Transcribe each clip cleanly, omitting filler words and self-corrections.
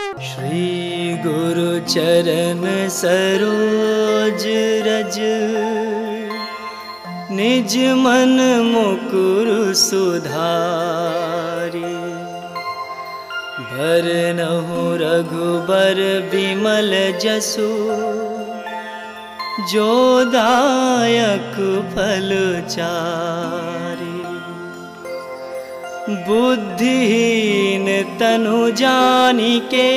श्री गुरु चरण सरोज रज, निज मन मुकुर सुधारी। भरनहुँ रघुबर बिमल जसु, जो दायक फल चारि। बुद्धिहीन तनु जानिके,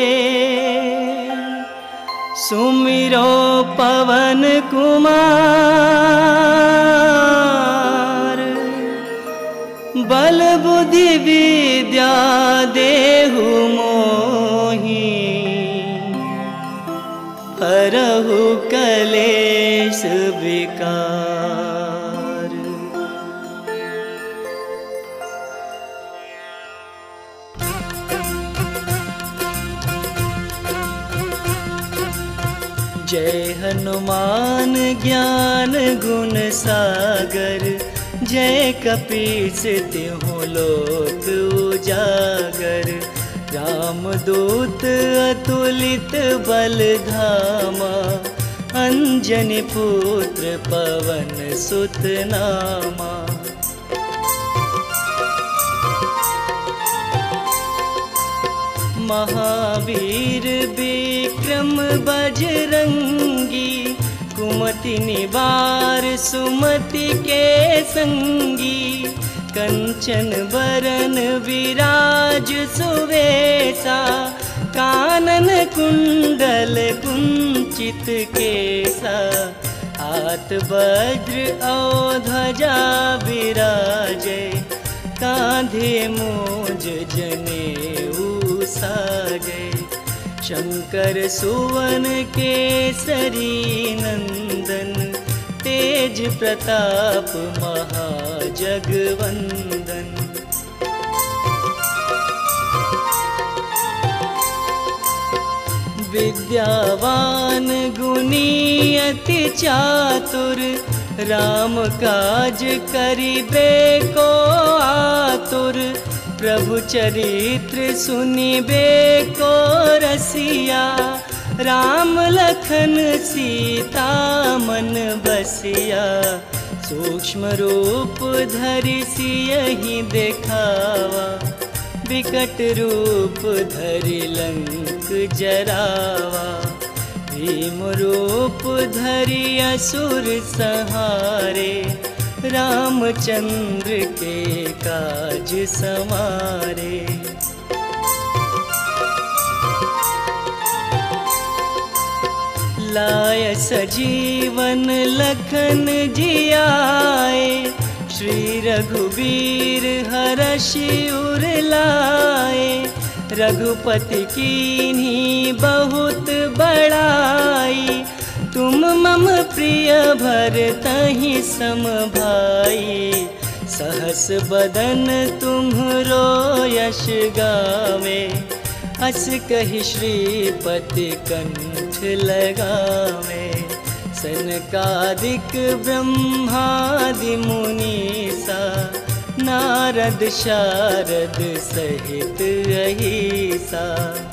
सुमिरो पवन कुमार। बल बुद्धि विद्या देहु मोहि, हरहु कलेश विकार। जय हनुमान ज्ञान गुण सागर, जय कपीस तिहुँ लोक उजागर। रामदूत अतुलित बल धामा, अंजनी पुत्र पवन सुत नामा। महावीर विक्रम बजरंगी, कुमति निवार सुमति के संगी। कंचन बरन विराज सुवेशा, कानन कुंडल कुंचित केसा। हाथ वज्र और ध्वजा विराजे, कांधे मूंज जनेऊ साजे। शंकर सुवन केसरी नंदन, तेज प्रताप महाजगवंदन। विद्यावान गुणी अति चातुर, राम काज करिबे को आतुर। प्रभु चरित्र सुनिबे को रसिया, राम लखन सीता मन बसिया। सूक्ष्म रूप धरि सियहि देखावा, विकट रूप धरि लंक जरावा। भीम रूप धरि असुर संहारे, रामचंद्र के काज संवारे। लाय सजीवन लखन जियाए, श्री रघुबीर हरषि उर लाए। रघुपति कीन्ही बहुत बड़ाई, तुम मम प्रिय भरतहि सम भाई। सहस बदन तुम्हरो यश गावे, अस कहि श्रीपति कंठ लगावे। सनकादिक ब्रह्मादि मुनीसा, नारद शारद सहित अहिसा।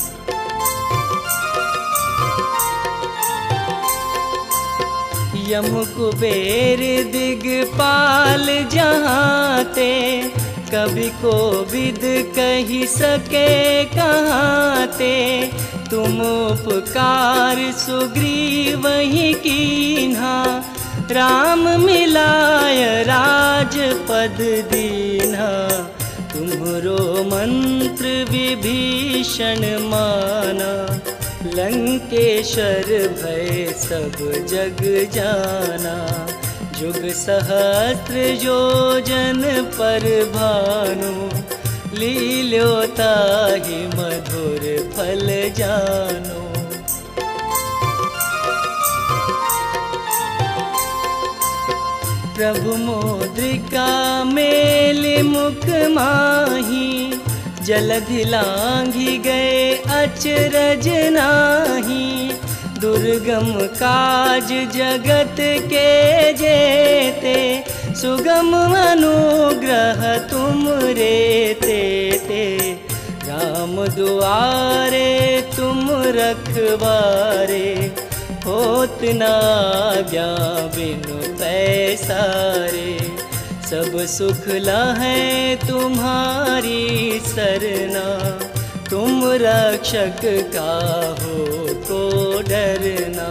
यम कुबेर दिगपाल जहाँते, कवि कोविद कहि सके कहाँते। तुम उपकार सुग्रीवहि कीन्हा, राम मिलाय राजपद दीन्हा। तुम्हरो मंत्र विभीषण माना, लंकेश्वर भय सब जग जाना। जुग सहस्त्र योजन पर भानु, लील्योताहि मधुर फल जानो। प्रभु मुद्रिका मेलि मुख माही, जलधि लांघि गए अचरज नाही। दुर्गम काज जगत के जेते, सुगम अनुग्रह तुम रे ते। राम राम दुआरे तुम रखवारे, होत न आज्ञा बिनु पैसारे। सब सुख लहै तुम्हारी सरना, तुम रक्षक काहो को डरना।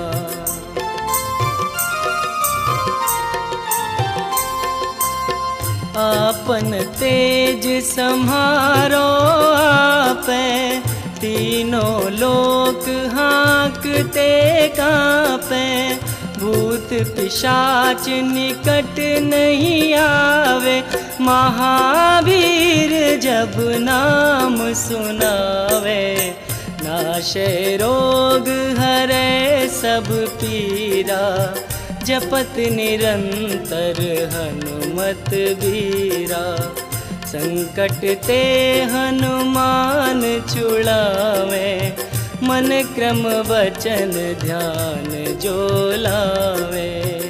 आपन तेज सम्हारो आपै, तीनों लोक हाँकते कांपै। भूत पिशाच निकट नहीं आवे, महावीर जब नाम सुनावे। नाशे रोग हरै सब पीरा, जपत निरंतर हनुमत बीरा। संकट ते हनुमान छुड़ावे, मन क्रम वचन ध्यान जो लावे।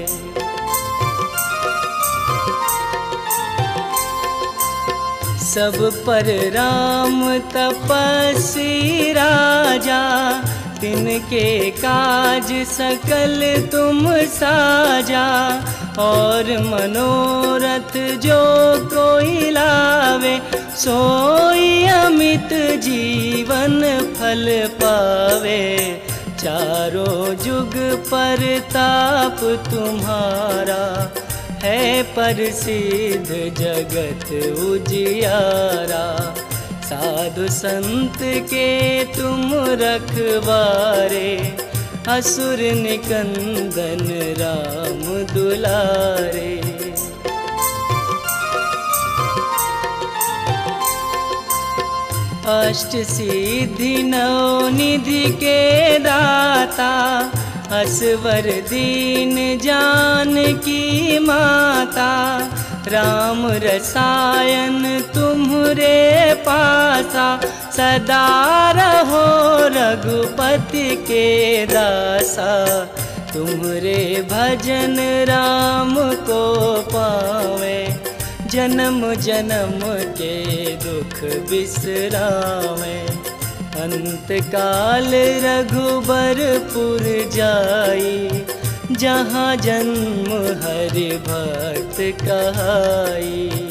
सब पर राम तपस्वी राजा, तिनके काज सकल तुम साजा। और मनोरथ जो कोई लावे, सोई अमित जीवन फल पावे। चारों जुग पर ताप तुम्हारा, है प्रसिद्ध जगत उजियारा। साधु संत के तुम रखवारे, असुर निकंदन राम दुलारे। अष्ट सिद्धि नौ निधि के दाता, असवर दीन जानकी माता। राम रसायन तुम्हरे पासा, सदा रहो रघुपति के दासा। तुम्हरे भजन राम को पावे, जन्म जन्म के दुख बिसरावे। अंत काल रघुबरपुर जाई, जहाँ जन्म हरि भक्त कहाई।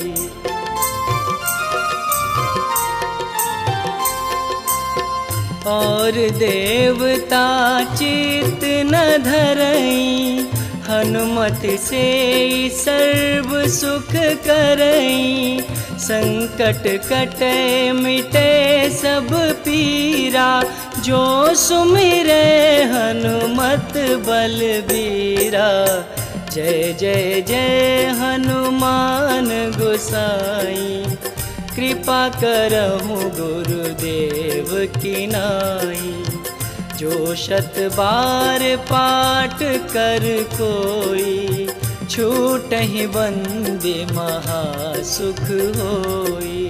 और देवता चित न धरई, हनुमत से सर्व सुख करई। संकट कटे मिटे सब पीरा, जो सुमिरे हनुमत बलबीरा। जय जय जय हनुमान गोसाई, कृपा करहु गुरुदेव की नाई। जो शत बार पाठ कर कोई, छूटहि बंदे महासुख होई।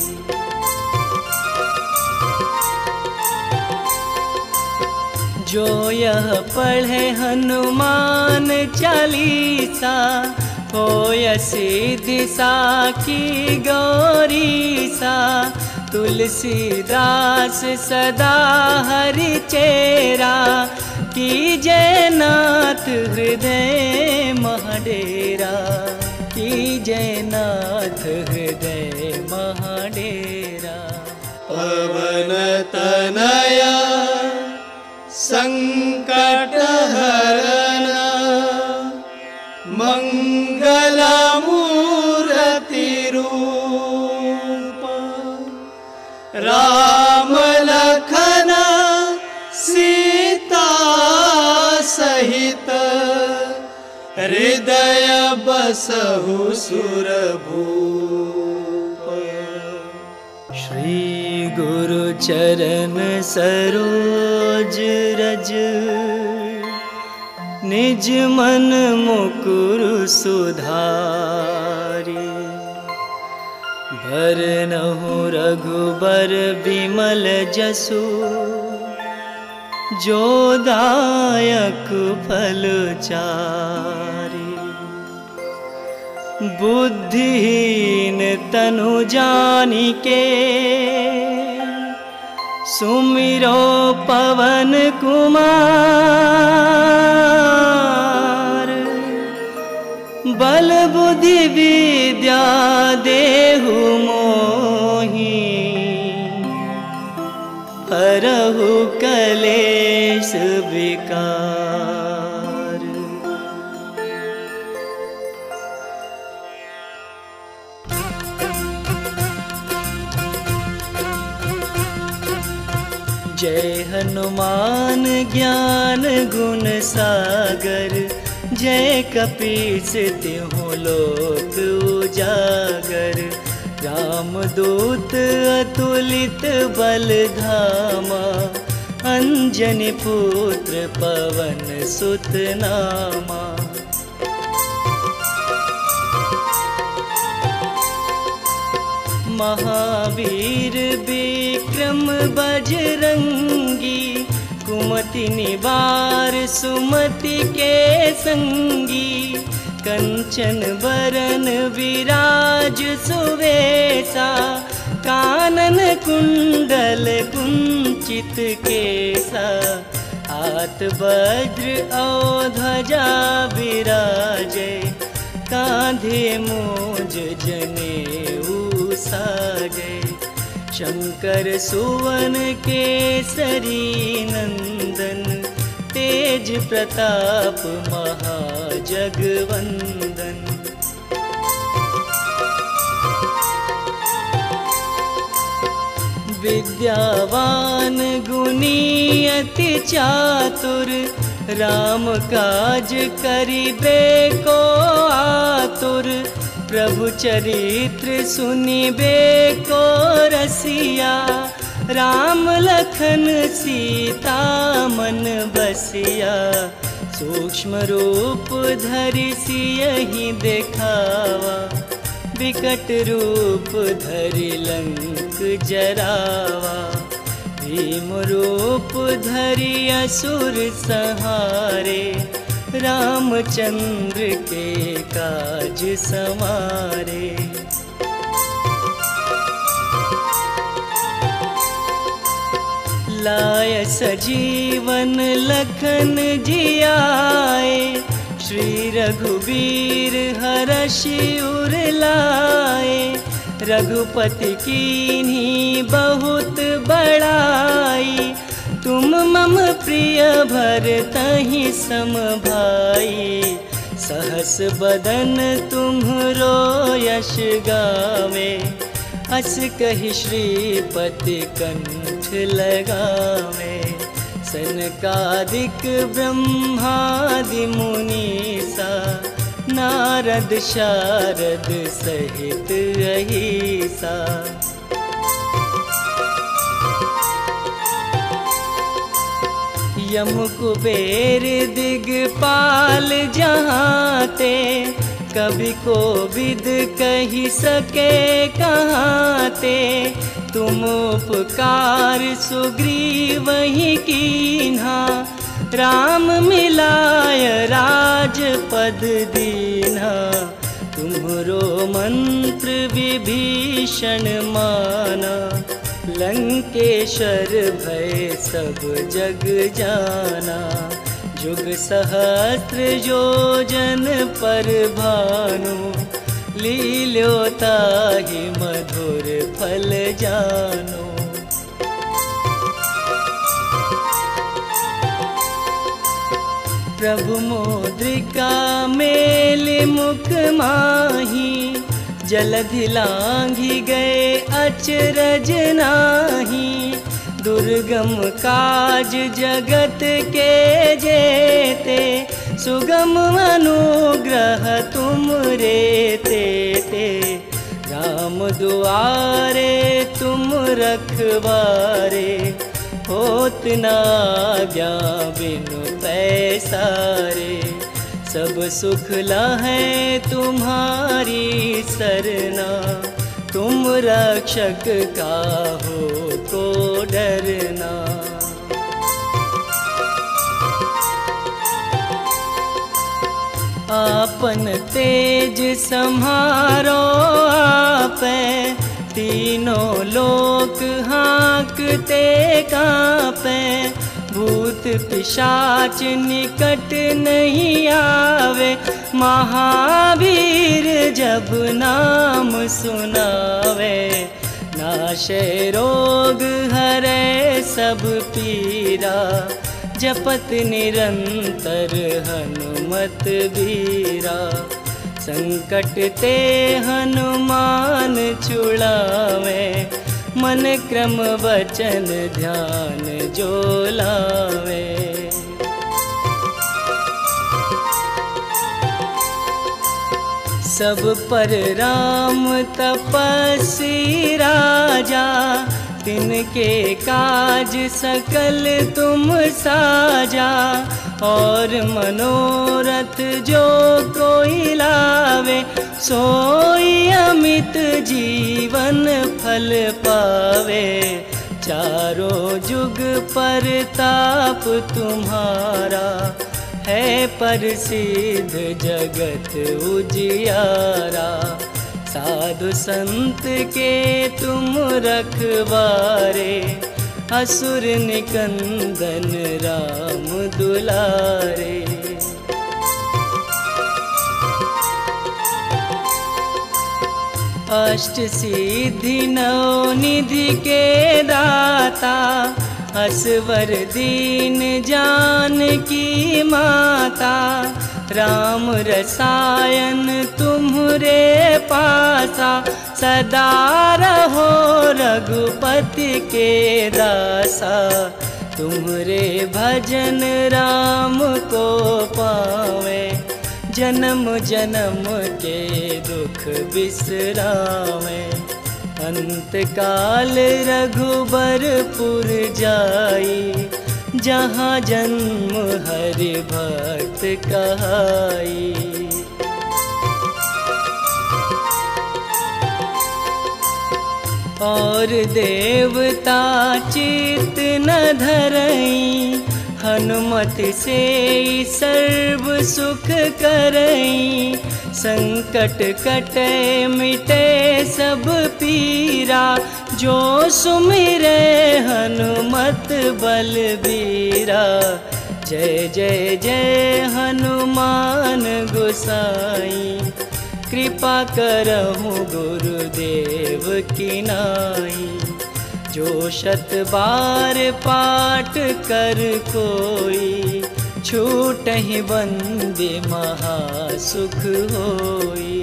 जो यह पढ़े हनुमान चालीसा, होय सिद्धि साखी गौरीसा। तुलसीदास सदा हरि चेरा, कीजय नाथ हृदय महाडेरा। कीजय नाथ हृदय महाडेरा। पवन तनया संकट हरना, मंगल मूर्ति रूप। राम लखन सीता सहित, हृदय बसहु सुरभूप। श्री गुरु चरण सरोज रज, निज मन मुकुर सुधारी। भरनहु रघुबर बिमल जसु, जो दायक फल चारि। बुद्धिहीन तनु जानिके, सुमिरो पवन कुमार, बल बुद्धि विद्या देहु मोहि, हरहु कलेश विकार। जय हनुमान ज्ञान गुण सागर, जय कपीस तिहुँ लोक उजागर। रामदूत अतुलित बल धामा, अंजनी पुत्र पवन सुत नामा। महावीर विक्रम बजरंगी, कुमति निवार सुमति के संगी। कंचन बरन विराज सुवेशा, कानन कुंडल कुंचित केसा। हाथ वज्र और ध्वजा विराजे, कांधे मूंज जनेऊ साजे। शंकर सुवन केसरी नंदन, तेज प्रताप महाजगवंदन। विद्यावान गुणी अति चातुर, राम काज करिबे को आतुर। प्रभु चरित्र सुनिबे को रसिया, राम लखन सीता मन बसिया। सूक्ष्म रूप धरि सियहि देखावा, विकट रूप धरि लंक जरावा। भीम रूप धरि असुर संहारे, रामचंद्र के काज संवारे। लाय सजीवन लखन जियाए, श्री रघुबीर हरषि उर लाए। रघुपति कीन्ही बहुत बड़ाई, तुम मम प्रिय भरतहि सम भाई। सहस बदन तुम्हरो यश गावे, अस कहि श्रीपति कंठ लगावे। सनकादिक ब्रह्मादि मुनीसा, नारद शारद सहित अहिसा। यम कुबेर दिगपाल जहाँते, कवि कोविद कहि सके कहाँते। तुम उपकार सुग्रीवहि कीन्हा, राम मिलाय राजपद दीन्हा। तुम्हरो मंत्र विभीषण माना, लंकेश्वर भय सब जग जाना। जुग सहस्त्र योजन पर भानु, लील्योताहि मधुर फल जानो। प्रभु मुद्रिका मेल मुख माही, जलधि लांघि गए अचरज नाही। दुर्गम काज जगत के जेते, सुगम अनुग्रह तुम रे तेते। राम दुआरे तुम रखवारे, होत न आज्ञा बिनु पैसारे। सब सुख लहै तुम्हारी सरना, तुम रक्षक काहो को डरना। आपन तेज सम्हारो आपै, तीनों लोक हाँक ते कांपे, भूत पिशाच निकट नहीं आवे। महावीर जब नाम सुनावे, नाशे रोग हरे सब पीरा। जपत निरंतर हनुमत बीरा, संकट ते हनुमान छुड़ावे। मन क्रम वचन ध्यान जो लावे। सब पर राम तपस्वी राजा, तिनके काज सकल तुम साजा। और मनोरथ जो कोई लावे, सोई अमित जीवन फल पावे। चारों जुग परताप तुम्हारा, है प्रसिद्ध जगत उजियारा। साधु संत के तुम रखवारे, असुर निकंदन राम दुलारे। अष्ट सिद्धि नौ निधि के दाता, असवर दीन जानकी माता। राम रसायन तुम्हरे पासा, सदा रहो रघुपति के दासा। तुम्हरे भजन राम को पावे, जन्म जन्म के दुख बिसरावे। अंत काल रघुबरपुर जाई, जहाँ जन्म हरि भक्त कहाई। और देवता चित न धरई, हनुमत से सर्व सुख करई। संकट कटे मिटे सब पीरा, जो सुमिरे हनुमत बलबीरा। जय जय जय हनुमान गोसाई, कृपा करहु गुरुदेव की नाई। जो शत बार पाठ कर कोई, छूटहि बंदे महासुख होई।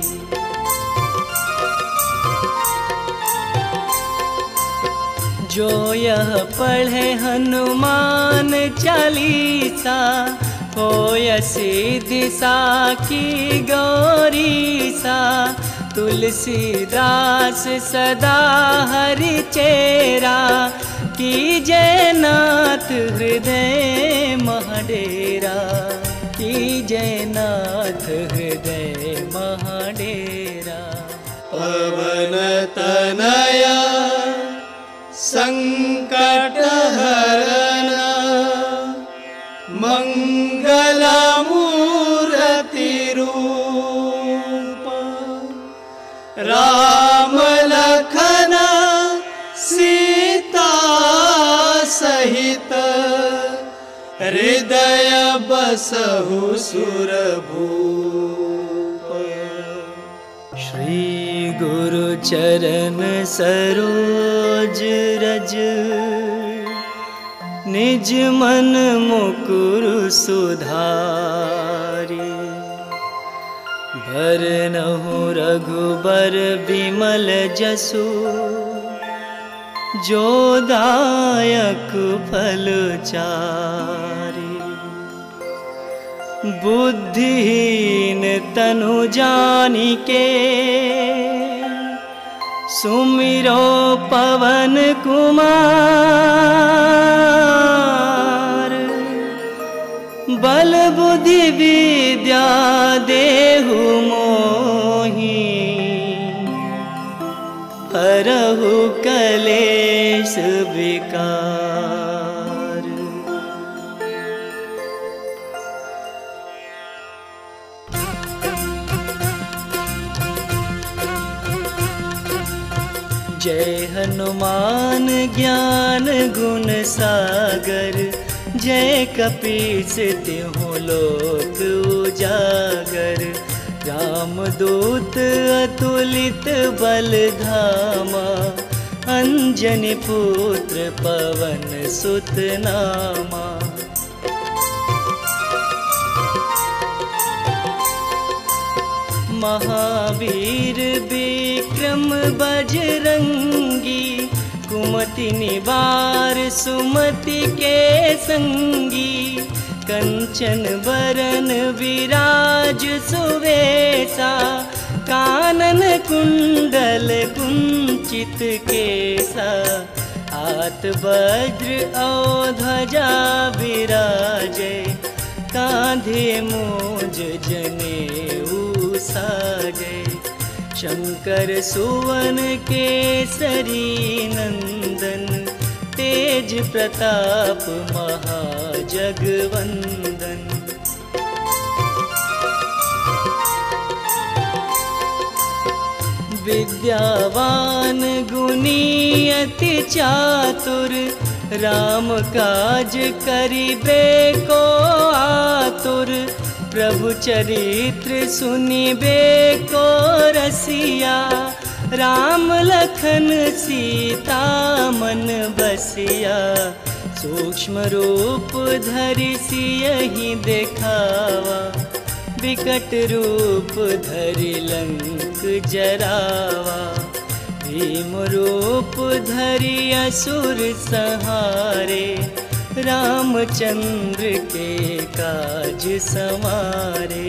जो यह पढ़े हनुमान चालीसा, होय सिद्धि साखी गौरीसा। तुलसीदास सदा हरि चेरा, कीजय नाथ हृदय महाडेरा। कीजय नाथ हृदय महाडेरा। पवन तनया संकट हरना, मंगल मूर्ति रूप। राम लखन सीता सहित, हृदय बसहु सुरभूप। श्री गुरु चरण सरोज रज, निज मन मुकुर सुधारी। भरनहु रघुबर बिमल जसु, जो दायक फल चारि। बुद्धिहीन तनु जानिके, सुमिरो पवन कुमार। बल बुद्धि विद्या देहु मोहि, हरहु कलेश विकार। जय हनुमान ज्ञान गुण सागर, जय कपीस तिहुँ लोक उजागर। रामदूत अतुलित बल धामा, अंजनी पुत्र पवन सुत नामा। महावीर विक्रम बजरंगी, कुमति निवार सुमति के संगी। कंचन बरन विराज सुवेशा, कानन कुंडल कुंचित केसा। हाथ वज्र और ध्वजा विराजे, कांधे मूंज जनेऊ साजे। शंकर सुवन केसरी नंदन, तेज प्रताप महाजगवंदन। विद्यावान गुणी अति चातुर, राम काज करिबे को आतुर। प्रभु चरित्र सुनिबे को रसिया, राम लखन सीता मन बसिया। सूक्ष्म रूप धरि सियहि देखावा, विकट रूप धरि लंक जरावा। भीम रूप धरि असुर संहारे, रामचंद्र के काज संवारे।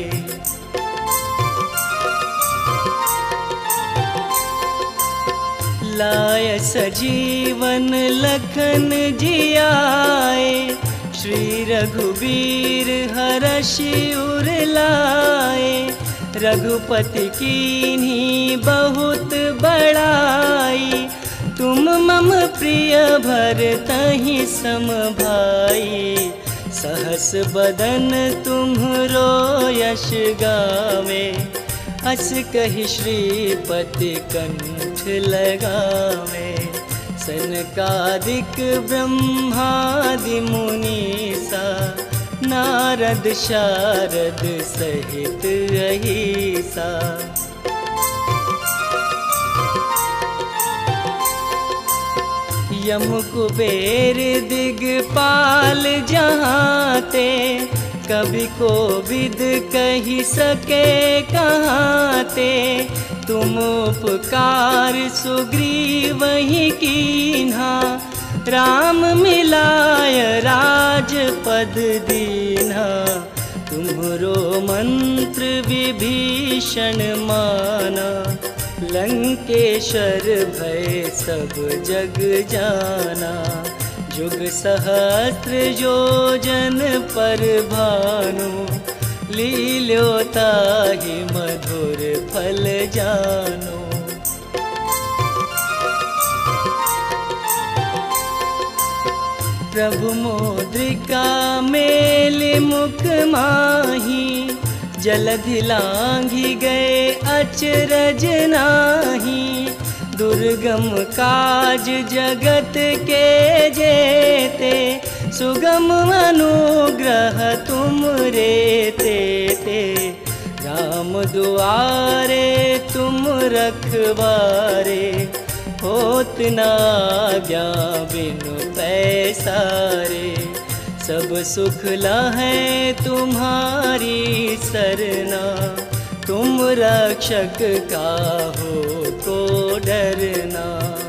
लाय सजीवन लखन जियाए, श्री रघुबीर हरषि उर लाए। रघुपति कीन्ही बहुत बड़ाई, तुम मम प्रिय भरतहि सम भाई। सहस बदन तुम्हरो यश गावे, अस कहि श्रीपति कंठ लगावे। सनकादिक ब्रह्मादि मुनीसा, नारद शारद सहित अहिसा। यम कुबेर दिगपाल जहाँते, कवि कोविद कहि सके कहाँते। तुम उपकार सुग्रीवहि कीन्हा, राम मिलाय राजपद दीन्हा। तुम्हरो मंत्र विभीषण माना, लंकेश्वर भय सब जग जाना। जुग सहस्त्र योजन पर भानु, लील्योताहि मधुर फल जानो। प्रभु मुद्रिका मेल मुख माही, जलधि लांघि गए अचरज नाही। दुर्गम काज जगत के जेते, सुगम अनुग्रह तुम रे तेते। राम दुआरे तुम रखवारे, होत न आज्ञा बिनु पैसारे। सब सुख लहै तुम्हारी सरना, तुम रक्षक काहो को डरना।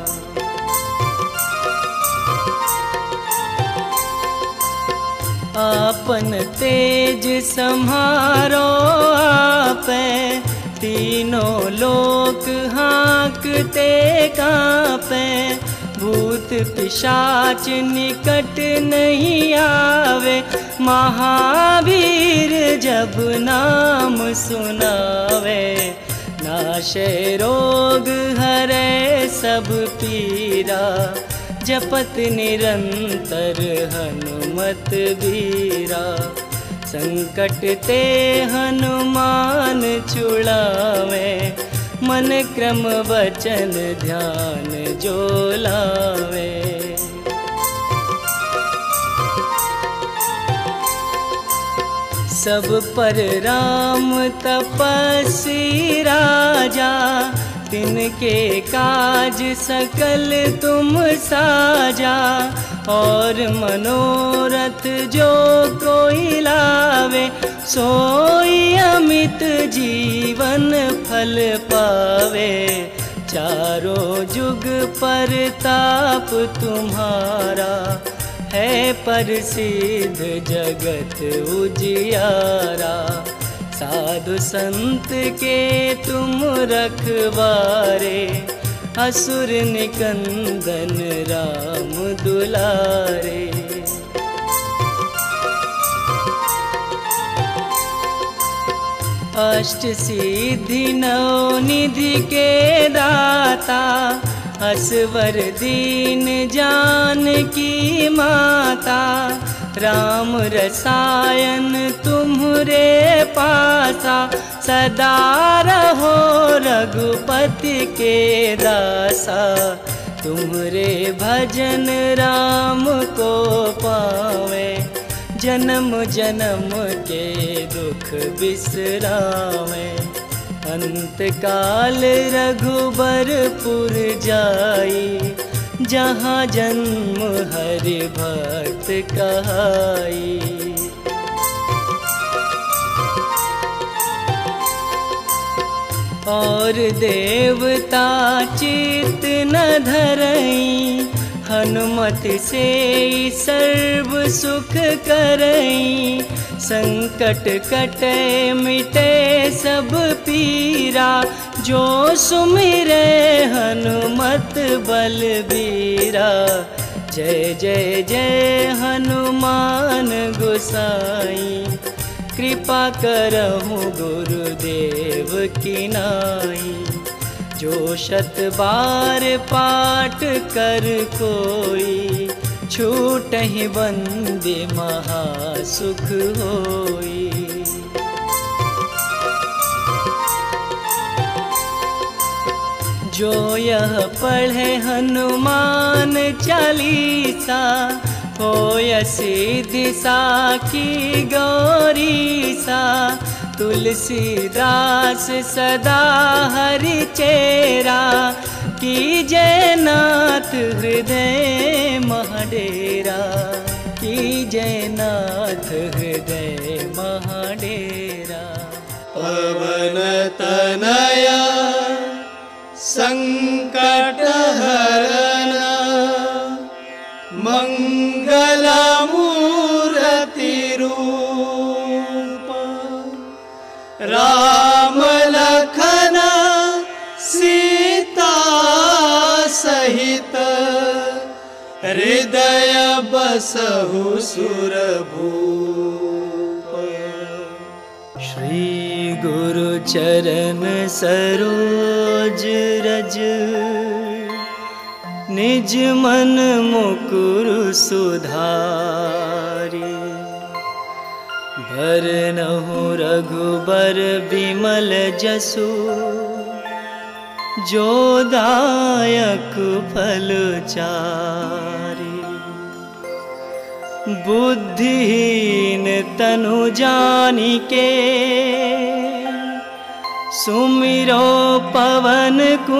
आपन तेज सम्हारो आपै, तीनों लोक हाँकते कांपै। भूत पिशाच निकट नहीं आवे, महावीर जब नाम सुनावे। नाशे रोग हरै सब पीरा, जपत निरंतर हनुमत बीरा। संकट ते हनुमान छुड़ावे, मन क्रम वचन ध्यान जो लावे। सब पर राम तपस्वी राजा, तिनके काज सकल तुम साजा। और मनोरथ जो कोई लावे, सोई अमित जीवन फल पावे। चारों जुग पर ताप तुम्हारा, है प्रसिद्ध जगत उजियारा। साधु संत के तुम रखवारे, असुर निकंदन राम दुलारे। अष्ट सिद्धि नौ निधि के दाता, असवर दीन जानकी माता। राम रसायन तुम्हरे पासा, सदा रहो रघुपति के दासा। तुम्हरे भजन राम को पावे, जन्म जन्म के दुख बिसरावे। अंत काल रघुबरपुर जाई, जहाँ जन्म हरि भक्त कहाई। और देवता चित न धरई, हनुमत से सर्व सुख करई। संकट कटे मिटे सब पीरा, जो सुमिरे हनुमत बलबीरा। जय जय जय हनुमान गोसाई, कृपा करहु गुरुदेव की नाई। जो शत बार पाठ कर कोई, छूटहि बंदे महासुख होई। जो यह पढ़े हनुमान चालीसा, होय सिद्धि साखी गौरीसा। तुलसीदास सदा हरि चेरा, कीजय नाथ हृदय महाडेरा। कीजय नाथ हृदय महाडेरा। पवन तनया संकट हरण, मंगल मूर्ति रूप। राम लखन सीता सहित, हृदय बसहु सुरभूप। श्री गुरु चरण सरोज रज, निज मन मुकुर सुधारी। भरनहु रघुबर बिमल जसु, जो दायक फल चारि। बुद्धिहीन तनु जानिके, सुमिरो पवन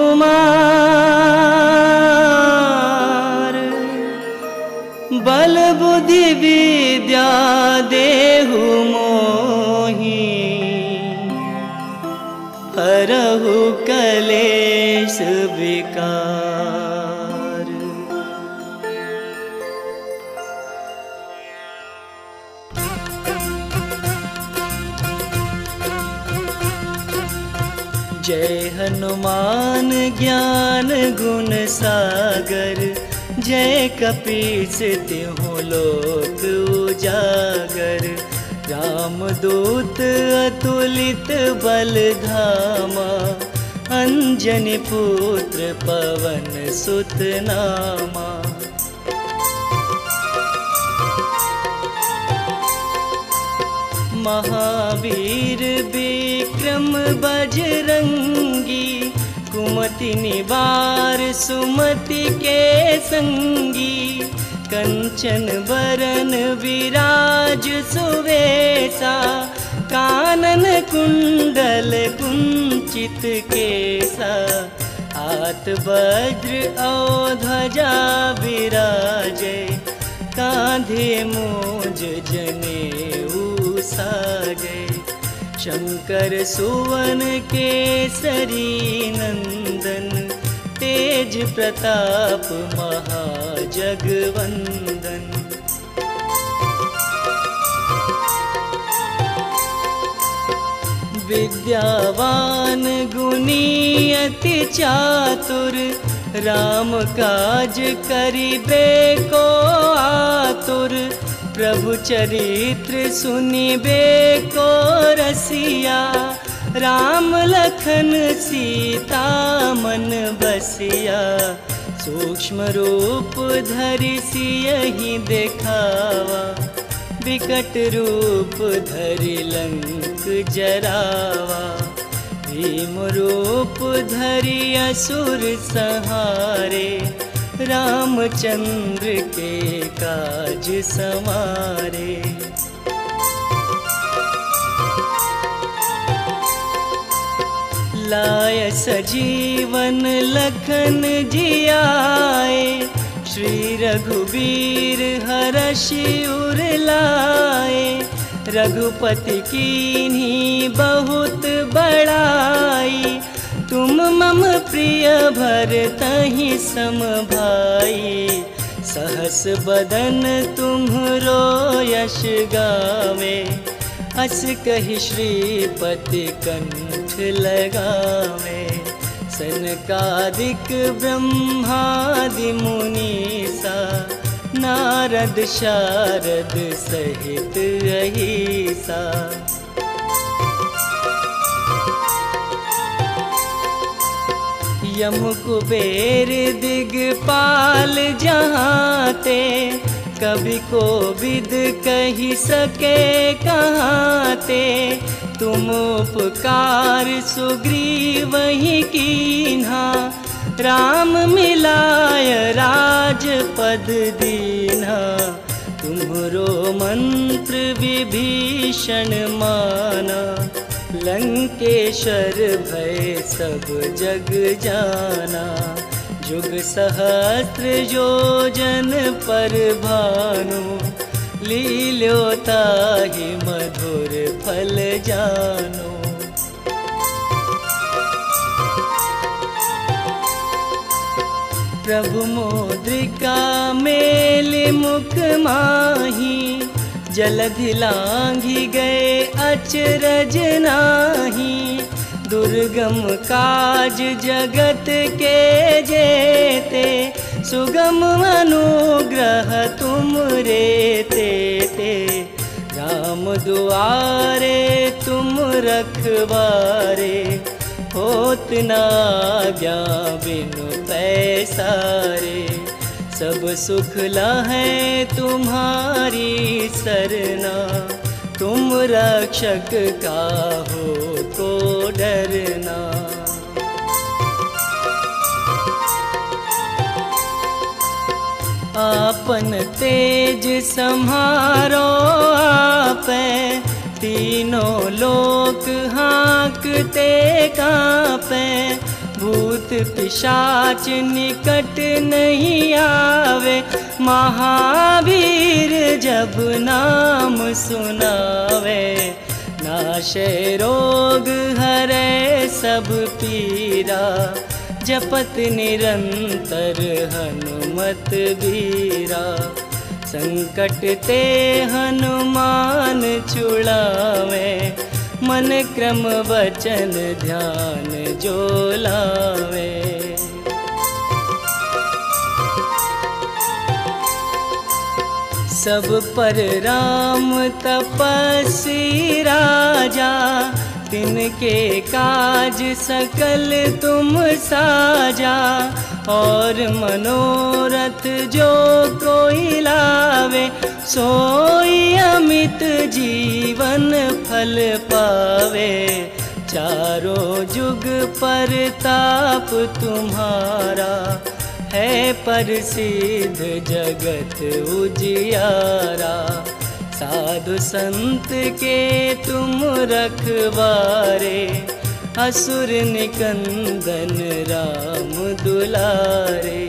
कुमार। बल बुद्धि विद्या देहु मोहि, हरहु कलेश विकार। जय हनुमान ज्ञान गुण सागर, जय कपीस तिहुँ लोक उजागर। रामदूत अतुलित बल धामा, अंजनी पुत्र पवन सुत नामा। महावीर विक्रम बजरंगी, कुमति निवार सुमति के संगी। कंचन बरन विराज सुवेशा, कानन कुंडल कुंचित केसा। हाथ वज्र और ध्वजा विराजे, कांधे मूंज जनेऊ साजे। शंकर सुवन केसरी नंदन, तेज प्रताप महाजगवंदन। विद्यावान गुणी अति चातुर, राम काज करिबे को आतुर। प्रभु चरित्र सुनिबे को रसिया, राम लखन सीता मन बसिया। सूक्ष्म रूप धरि सियहि देखावा, विकट रूप धरि लंक जरावा। भीम रूप धरि असुर संहारे, रामचंद्र के काज संवारे। लाय सजीवन लखन जियाए, श्री रघुबीर हरषि उर लाए। रघुपति कीन्ही बहुत बड़ाई, तुम मम प्रिय भरतहि सम भाई। सहस बदन तुम्हरो यश गावे, अस कहि श्रीपति कंठ लगावे। सनकादिक ब्रह्मादि मुनीसा, नारद शारद सहित अहिसा। यम कुबेर दिगपाल जहाँते, कवि को विद कही सके कहाँते। तुम उपकार सुग्रीवहि कीन्हा, राम मिलाय राजपद दीन्हा। तुम्हरो मंत्र विभीषण माना, लंकेश्वर भय सब जग जाना। जुग सहस्त्र योजन पर भानु, लील्यो ताहि मधुर फल जानो। प्रभु मुद्रिका मेलि मुख माही, जलधि लांघि गए अचरज नाही। दुर्गम काज जगत के जेते, सुगम अनुग्रह तुम रे तेते। राम दुआरे तुम रखवारे, होत न आज्ञा बिनु पैसारे। सब सुख लहै तुम्हारी सरना, तुम रक्षक काहो को डरना। आपन तेज सम्हारो आपै, तीनों लोक हाँकते कांपै। भूत पिशाच निकट नहीं आवे, महावीर जब नाम सुनावे। नाशे रोग हरै सब पीरा, जपत निरंतर हनुमत बीरा। संकट ते हनुमान छुड़ावे, मन क्रम वचन ध्यान जो लावे। सब पर राम तपस्वी राजा, तिनके काज सकल तुम साजा, और मनोरथ जो कोई लावे, सोई अमित जीवन फल पावे। चारों जुग पर ताप तुम्हारा, है प्रसिद्ध जगत उजियारा। साधु संत के तुम रखवारे, असुर निकंदन राम दुलारे।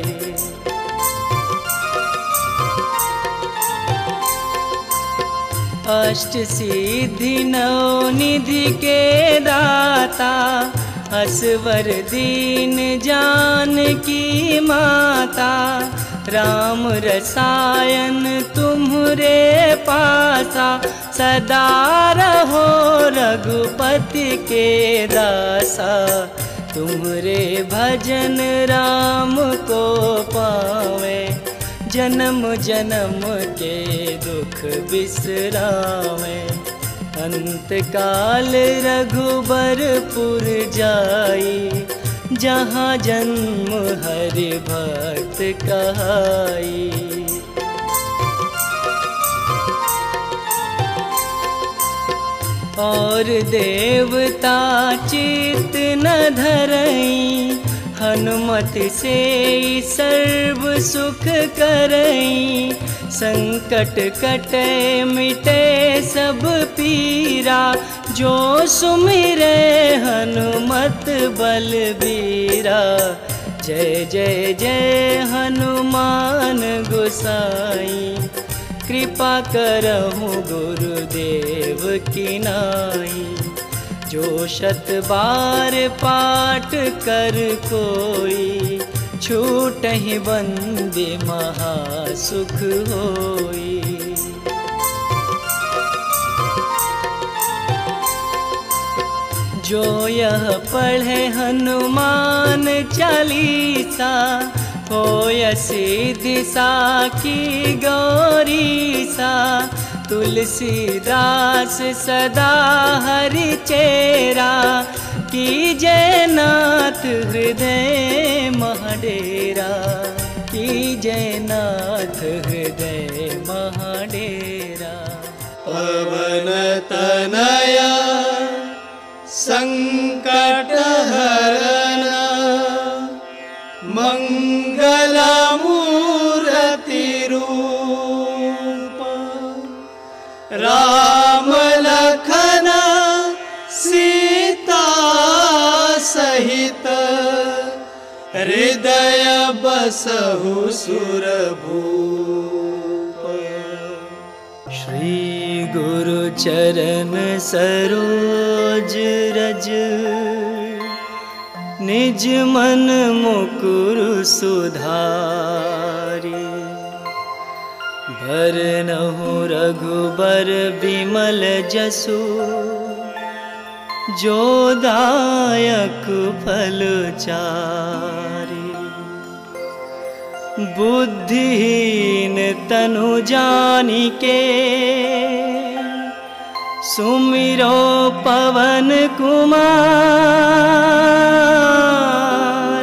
अष्ट सिद्धि नौ निधि के दाता, असवर दीन जानकी माता। राम रसायन तुम्हरे पासा, सदा रहो रघुपति के दासा। तुम्हरे भजन राम को पावे, जन्म जन्म के दुख बिसरावे। अंत काल रघुबरपुर जाई, जहाँ जन्म हरि भक्त कहाई। और देवता चित न धरई, हनुमत से सर्व सुख करई। संकट कटे मिटे सब पीरा, जो सुमिरे हनुमत बलबीरा। जय जय जय हनुमान गोसाई, कृपा करहु गुरुदेव की नाई। जो शत बार पाठ कर कोई, छूटहि बंदे महासुख होई। जो यह पढ़े हनुमान चालीसा, होय सिद्धि साखी गौरीसा। तुलसीदास सदा हरि चेरा, कीजय नाथ हृदय महाडेरा। कीजय नाथ हृदय महाडेरा। पवन तनया संकट हरण, मंगल मूर्ति रूप। राम लखन सीता सहित, हृदय बसहु सुरभूप। श्री गुरु चरण सरोज रज, निज मन मुकुर सुधारी। भरनहु रघुबर बिमल जसु, जो दायक फल चारि। बुद्धिहीन तनु जानिके, सुमिरो पवन कुमार।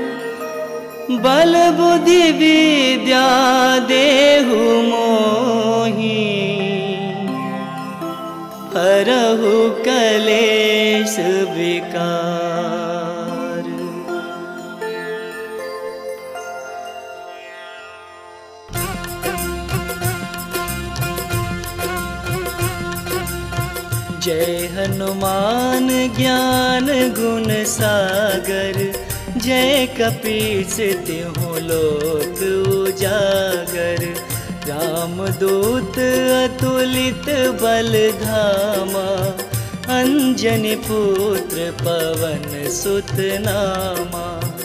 बल बुद्धि विद्या देहु मोहि, हरहु कलेश विकार। जय हनुमान ज्ञान गुण सागर, जय कपीस तिहुँ लोक उजागर। रामदूत अतुलित बल धामा, अंजनी पुत्र पवन सुत नामा।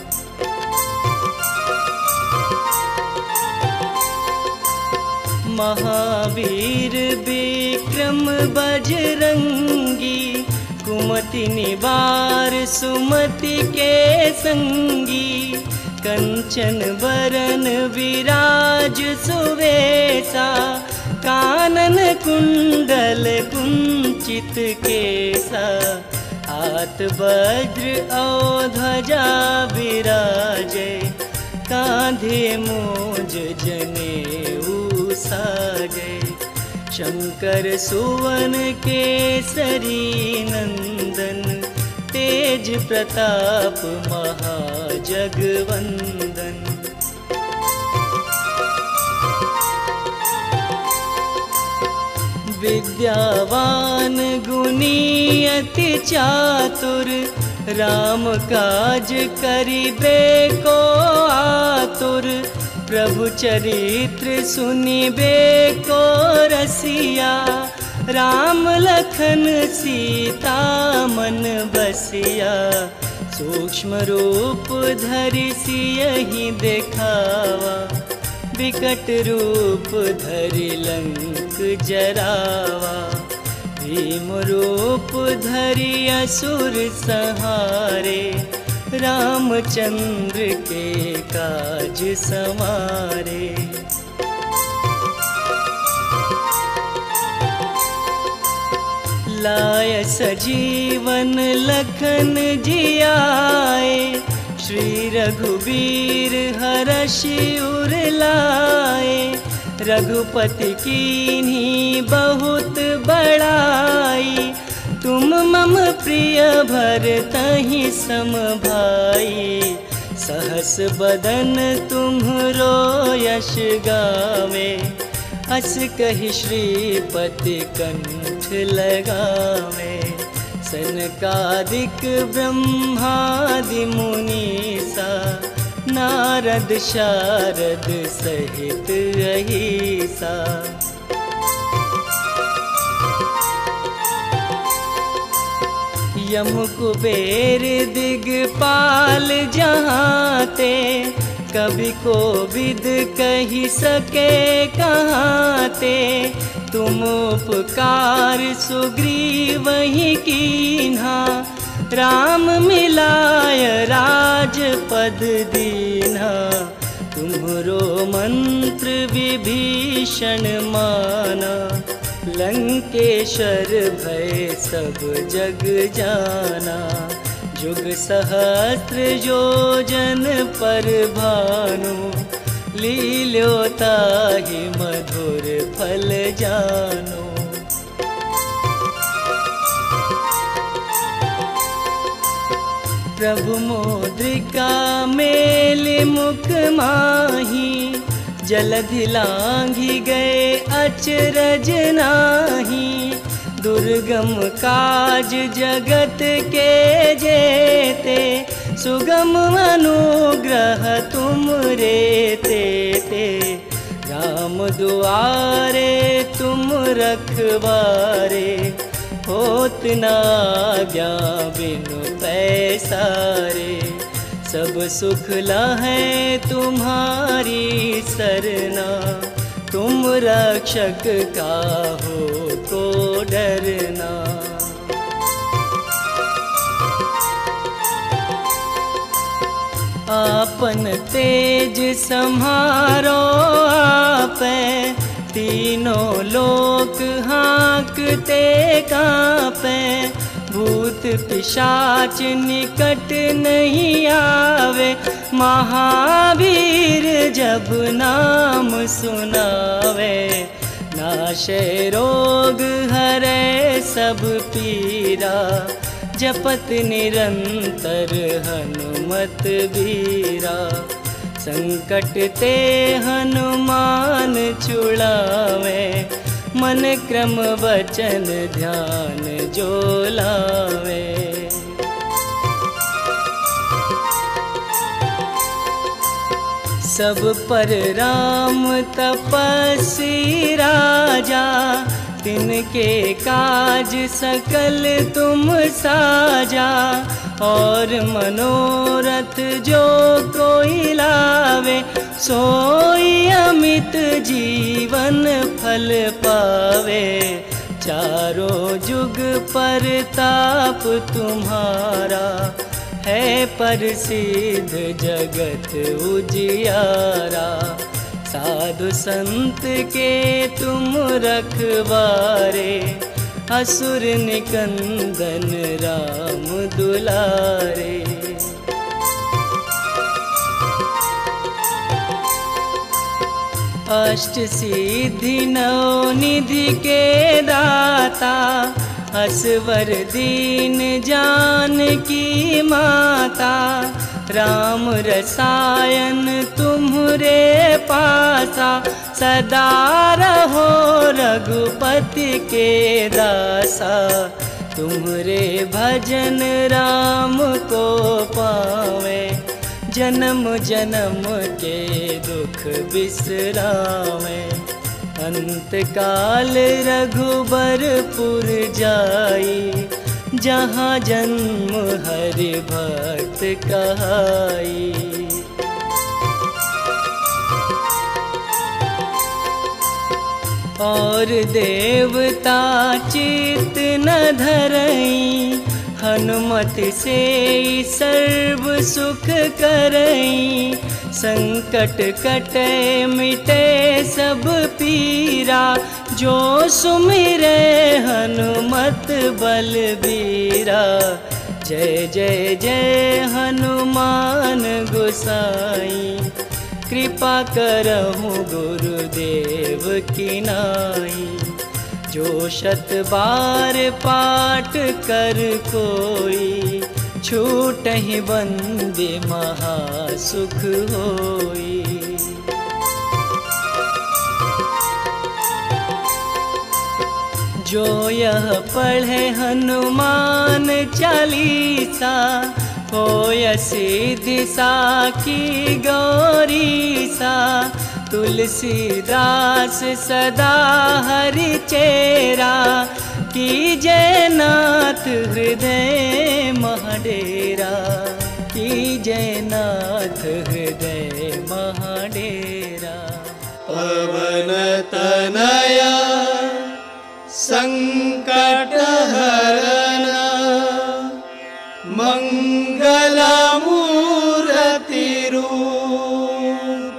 महावीर विक्रम बजरंगी, कुमति निवार सुमति के संगी। कंचन बरन विराज सुवेसा, कानन कुंडल कुंचित केसा, हाथ वज्र और ध्वजा विराजे, कांधे मूंज जनेऊ साजे। शंकर सुवन केसरी नंदन, तेज प्रताप महाजगवंदन। विद्यावान गुणी अति चातुर, राम काज करिबे को आतुर। प्रभु चरित्र सुनिबे को रसिया, राम लखन सीता मन बसिया। सूक्ष्म रूप धरि सियहि देखावा, विकट रूप धरि लंक जरावा। भीम रूप धरि असुर संहारे, रामचंद्र के काज संवारे। लाय सजीवन लखन जियाए, श्री रघुबीर हरषि उर लाए। रघुपति कीन्ही बहुत बड़ाई, तुम मम प्रिय भरतहि सम भाई। सहस बदन तुम्हरो यश गावे, अस कहि श्रीपति कंठ लगावे। सनकादिक ब्रह्मादि मुनीसा, नारद शारद सहित अहिसा। यम कुबेर दिगपाल जहाँ ते, कवि को विद कही सके कहाँ ते। तुम उपकार सुग्रीव ही कीन्हा, राम मिलाय राजपद दीन्हा। तुम्हरो मंत्र विभीषण माना, लंकेश्वर भय सब जग जाना। जुग सहस्त्र योजन पर भानु, लील्यो ताहि मधुर फल जानो। प्रभु मुद्रिका मेल मुख माही, जलधि लांघि गए अचरज नाही। दुर्गम काज जगत के जेते, सुगम अनुग्रह तुम रे ते। राम दुआरे तुम रखवारे, होत न आज्ञा बिनु पैसारे। सब सुख लहै तुम्हारी सरना, तुम रक्षक काहो को डरना। आपन तेज सम्हारो आपै, तीनों लोक हाँकते कांपै। भूत पिशाच निकट नहीं आवे, महावीर जब नाम सुनावे। नाशे रोग हरै सब पीरा, जपत निरंतर हनुमत बीरा। संकट ते हनुमान छुड़ावे, मन क्रम वचन ध्यान जो लावे। सब पर राम तपस्वी राजा, तिनके काज सकल तुम साजा। और मनोरथ जो कोई लावे, सोई अमित जीवन फल पावे। चारों जुग परताप तुम्हारा, है प्रसिद्ध जगत उजियारा। साधु संत के तुम रखवारे, असुर निकंदन राम दुलारे। अष्ट सिद्धि नौ निधि के दाता, असवर दीन जानकी माता। राम रसायन तुम्हरे पासा, सदा रहो रघुपति के दासा। तुम्हरे भजन राम को पावे, जन्म जन्म के दुख बिसरावे। अंत काल रघुबरपुर जाई, जहाँ जन्म हरि भक्त कहाई। और देवता चित न धरई, हनुमत से सर्व सुख करई। संकट कटे मिटे सब पीरा, जो सुमिरे हनुमत बलबीरा। जय जय जय हनुमान गोसाई, कृपा करहु गुरुदेव की नाई। जो शत बार पाठ कर कोई, छूटहि बंदे महासुख होई। जो यह पढ़े हनुमान चालीसा, होय सिद्धि साखी गौरीसा। तुलसीदास सदा हरि चेरा, कीजय नाथ हृदय महाडेरा। कीजय नाथ हृदय महाडेरा। पवन तनया संकट हरन, मंगल मूर्ति रूप।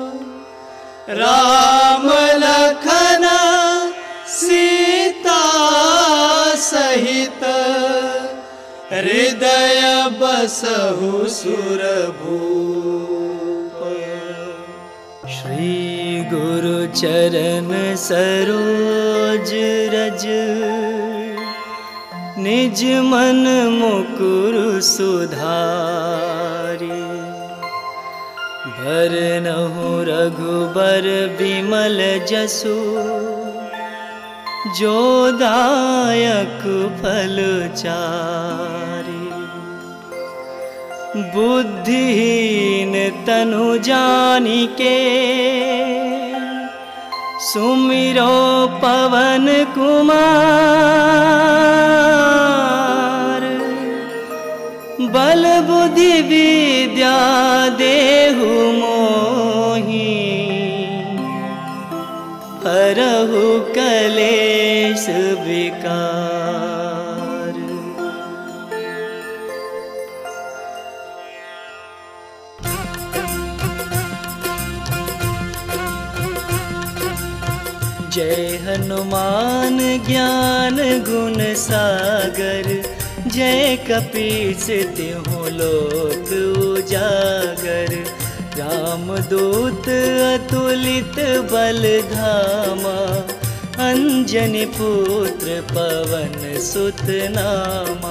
राम लखन सीता सहित, हृदय बसहु सुरभूप। श्री गुरु चरण सरोज रज, निज मन मुकुर सुधारी। भरनहु रघुबर बिमल जसु, जो दायक फल चारि। बुद्धिहीन तनु जानिके, सुमिरो पवन कुमार। बल बुद्धि विद्या देहु मोहि, हरहु कलेश विकार। जय हनुमान ज्ञान गुण सागर, जय कपीस तिहुँ लोक उजागर। रामदूत अतुलित बल धामा, अंजनी पुत्र पवन सुत नामा।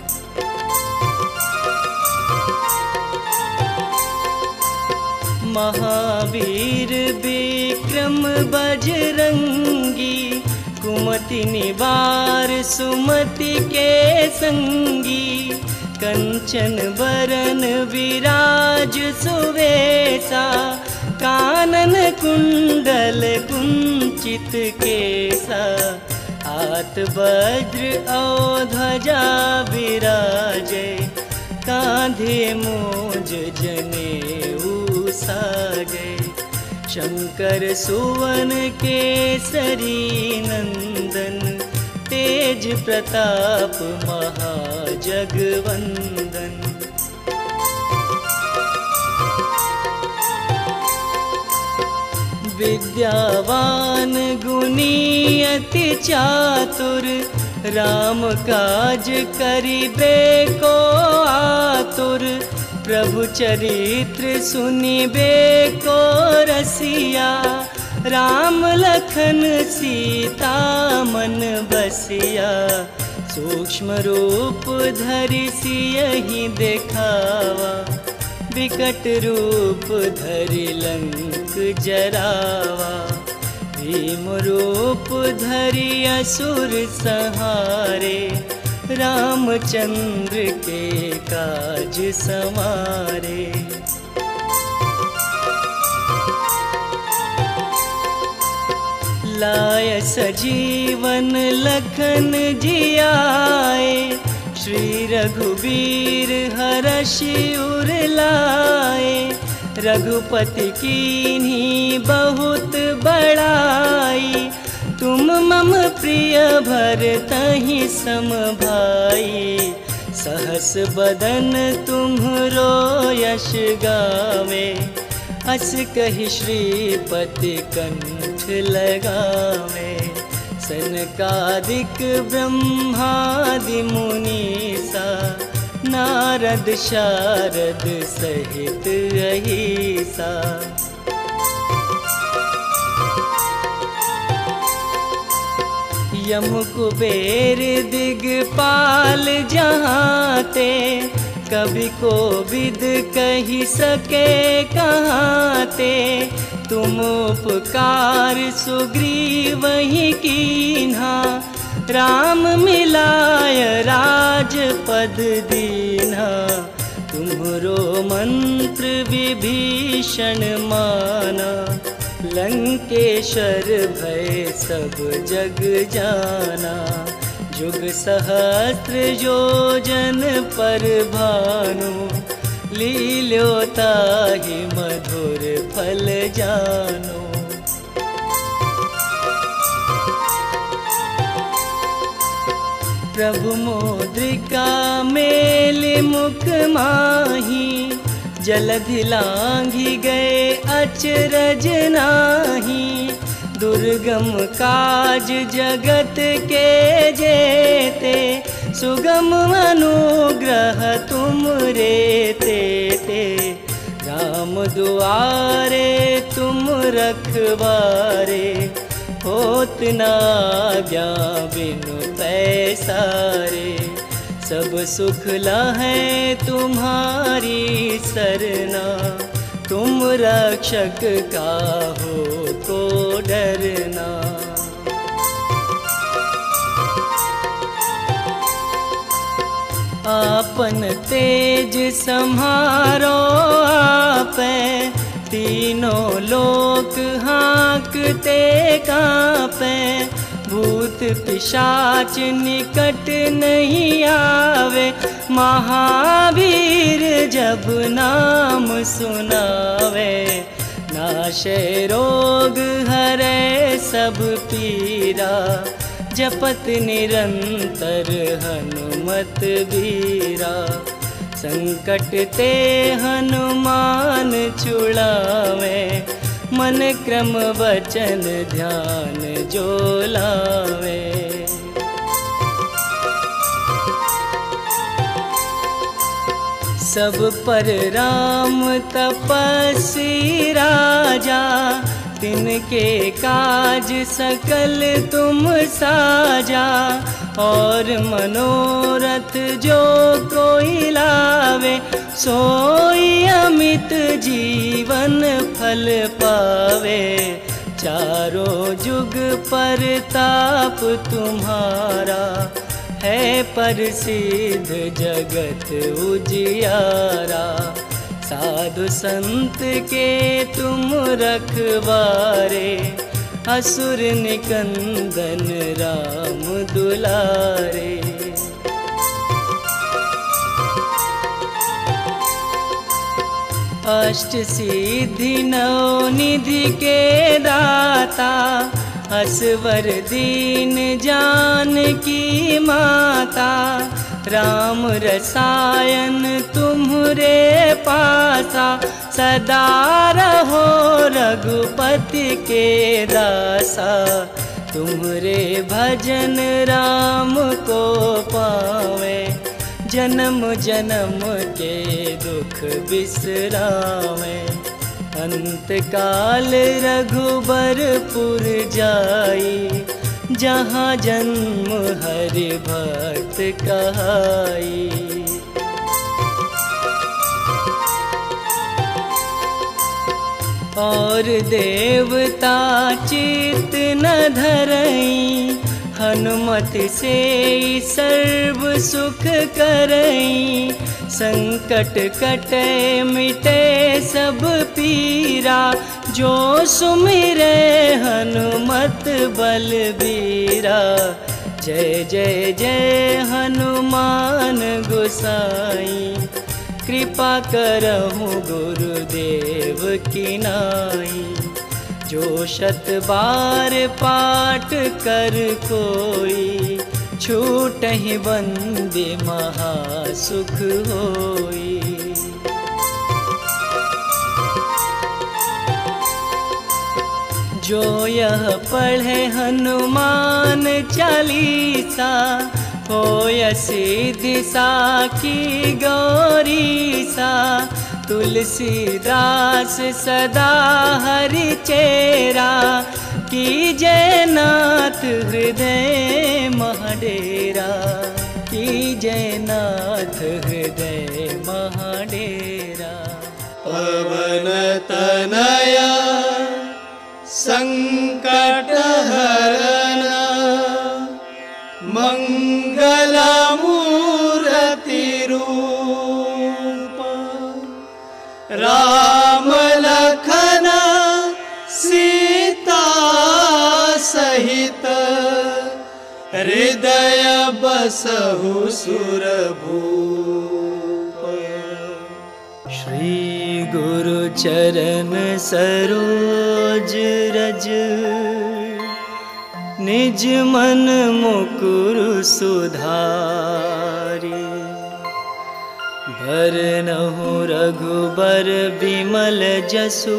महावीर विक्रम बजरंगी, कुमति निवार सुमति के संगी। कंचन बरन विराज सुवेशा, कानन कुंडल कुंचित केसा। हाथ वज्र और ध्वजा विराजे, कांधे मूंज जनेऊ साजे। शंकर सुवन केसरी नंदन, तेज प्रताप महाजगवंदन। विद्यावान गुणी अति चातुर, राम काज करिबे को आतुर। प्रभु चरित्र सुनिबे को रसिया, राम लखन सीता मन बसिया। सूक्ष्म रूप धरि सियहि देखावा, विकट रूप धरि लंक जरावा। भीम रूप धरि असुर संहारे, रामचंद्र के काज संवारे। लाय सजीवन लखन जियाए, श्री रघुबीर हरषि उर लाए। रघुपति कीन्ही बहुत बड़ाई, तुम मम प्रिय भरतहि सम भाई। सहस बदन तुम्हरो यश गावे, अस कहि श्रीपति कंठ लगावे। सनकादिक ब्रह्मादि मुनीसा, नारद शारद सहित अहिसा। यम कुबेर दिगपाल जहाँ ते, कवि को विद कही सके कहाँ ते। तुम उपकार सुग्रीव ही कीन्हा, राम मिलाय राजपद दीन्हा। तुम्हरो मंत्र विभीषण माना, लंकेश्वर भय सब जग जाना। जुग सहस्त्र योजन पर भानु, लील्योताहि मधुर फल जानो। प्रभु मुद्रिका मेलि मुख माही, जलधि लांघि गए अचरज नाही। दुर्गम काज जगत के जेते, सुगम अनुग्रह तुम रे ते। राम दुआरे तुम रखवारे, होत न आज्ञा बिनु पैसारे। सब सुख लहै तुम्हारी सरना, तुम रक्षक काहो को डरना। आपन तेज सम्हारो आपै, तीनों लोक हाँकते कांपै। भूत पिशाच निकट नहीं आवे, महावीर जब नाम सुनावे। नाशे रोग हरै सब पीरा, जपत निरंतर हनुमत बीरा। संकट ते हनुमान छुड़ावे, मन क्रम वचन ध्यान जो लावे। सब पर राम तपस्वी राजा, तिनके काज सकल तुम साजा। और मनोरथ जो कोई लावे, सोई अमित जीवन फल पावे। चारों जुग पर ताप तुम्हारा, है प्रसिद्ध जगत उजियारा। साधु संत के तुम रखवारे, असुर निकंदन राम दुलारे। अष्ट सिद्धि नौ निधि के दाता, असवर दीन जानकी माता। राम रसायन तुम्हरे पासा, सदा रहो रघुपति के दासा, तुम्हारे भजन राम को पावे, जन्म जन्म के दुख बिसरावे। अंत काल रघुबरपुर जाई, जहाँ जन्म हरि भक्त कहाई। और देवता चित न धरई, हनुमत से सर्व सुख करई। संकट कटे मिटे सब पीरा, जो सुमिरे हनुमत बलबीरा। जय जय जय हनुमान गोसाई, कृपा करहु गुरुदेव की नाई। जो शत बार पाठ कर कोई, छूटहि बंदे महासुख होई। जो यह पढ़े हनुमान चालीसा, होय सिद्धि साखी गौरीसा। तुलसीदास सदा हरि चेरा, कीजय नाथ हृदय महाडेरा। कीजय नाथ हृदय महाडेरा। पवन तनया संकट हरण, मंगल मूर्ति रूप। राम लखन सीता सहित, हृदय बसहु सुरभूप। श्री गुरु चरण सरोज रज, निज मन मुकुर सुधारी। भरनहु रघुबर बिमल जसु,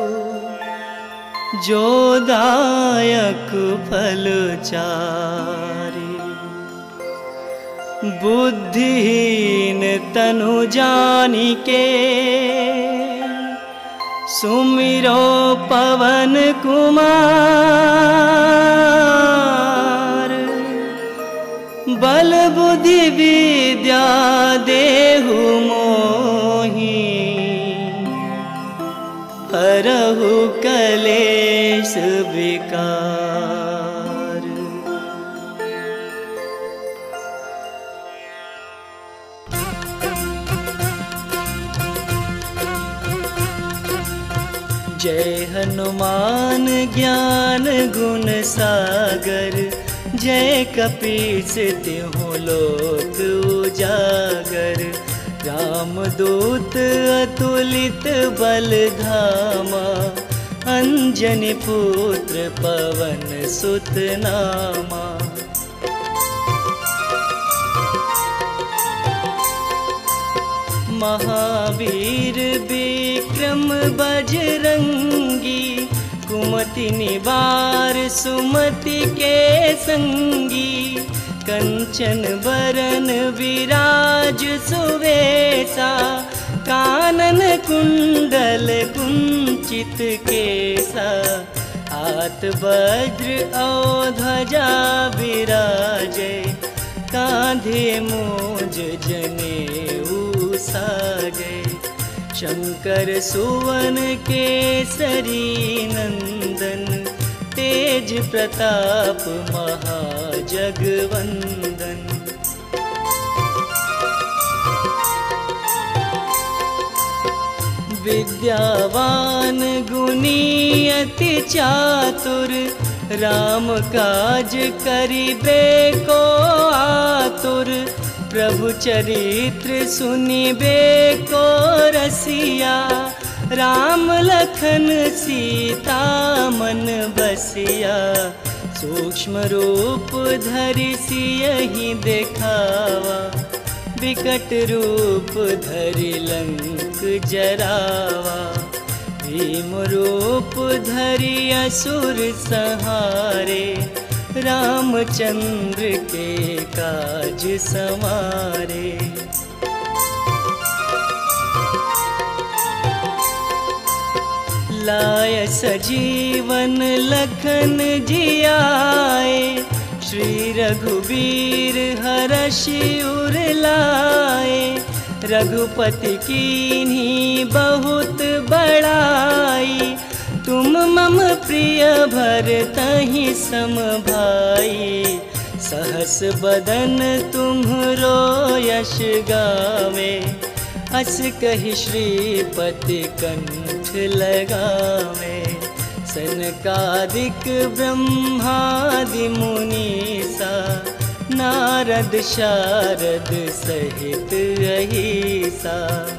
जो दायक फल चारि। बुद्धिहीन तनु जानिके, सुमिरो पवन कुमार। बल बुद्धि विद्या देहु मोहि, हरहु कलेश विकार। जय हनुमान ज्ञान गुण सागर, जय कपीस तिहुँ लोक उजागर। रामदूत अतुलित बल धामा, अंजनी पुत्र पवन सुत नामा। महावीर विक्रम बजरंगी, कुमति निवार सुमति के संगी। कंचन बरन विराज सुवेशा, कानन कुंडल कुंचित केसा। हाथ वज्र और ध्वजा विराजे, कांधे मूंज जनेऊ साजे। शंकर सुवन केसरी नंदन, तेज प्रताप महाजगवंदन। विद्यावान गुणी अति चातुर, राम काज करिबे को आतुर। प्रभु चरित्र सुनिबे को रसिया, राम लखन सीता मन बसिया। सूक्ष्म रूप धरि सियहि देखावा, विकट रूप धरि लंका मुख जरावा। भीम रूप धरि असुर संहारे, रामचंद्र के काज संवारे। लाय सजीवन लखन जियाए, श्री रघुबीर हरषि उर लाए। रघुपति कीन्ही बहुत बड़ाई, तुम मम प्रिय भरतहि सम भाई। सहस बदन तुम्हरो यश गावे, अस कहि श्रीपति कंठ लगावे। सनकादिक ब्रह्मादि मुनीसा, नारद शारद सहित अहिसा।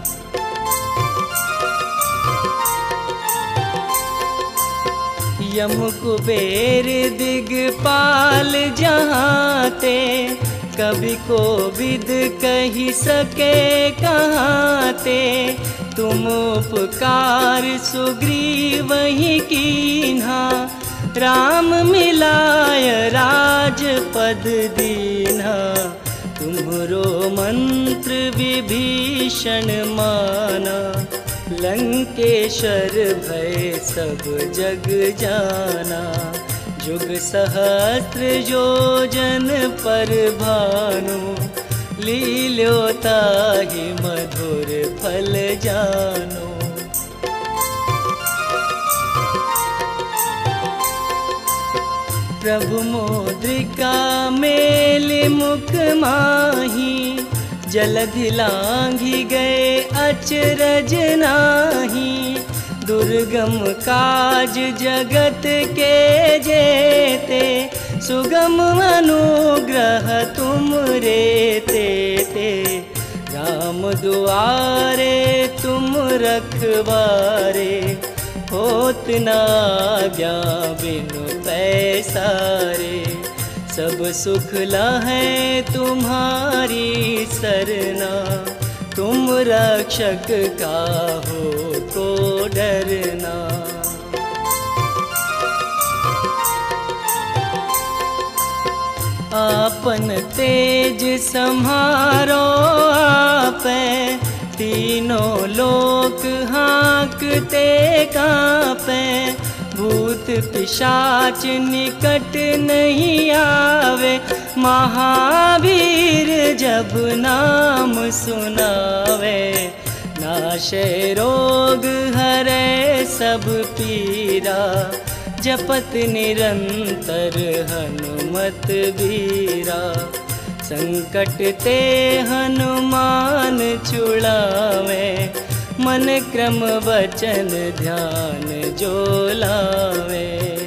यम कुबेर दिगपाल जहाँ ते, कवि को विद कही सके कहाँ ते। तुम उपकार सुग्रीव ही कीन्हा, राम मिलाय राजपद दीन्हा। तुम्हरो मंत्र विभीषण माना, लंकेश्वर भय सब जग जाना। जुग सहस्त्र योजन पर भानु, लील्यो ताहि मधुर फल जानो। प्रभु मुद्रिका मेल मुख माही, जलधि लांघि गए अचरज नाही। दुर्गम काज जगत के जेते, सुगम अनुग्रह तुम रे ते। राम दुआरे तुम रखवारे, होत न आज्ञा बिनु पैसारे। सब सुख लहै तुम्हारी सरना, तुम रक्षक काहो को डरना। आपन तेज सम्हारो आपै, तीनों लोक हाँकते कांपै। भूत पिशाच निकट नहीं आवे, महावीर जब नाम सुनावे। नाशे रोग हरै सब पीरा, जपत निरंतर हनुमत बीरा। संकट ते हनुमान छुड़ावे, मन क्रम वचन ध्यान जो लावे।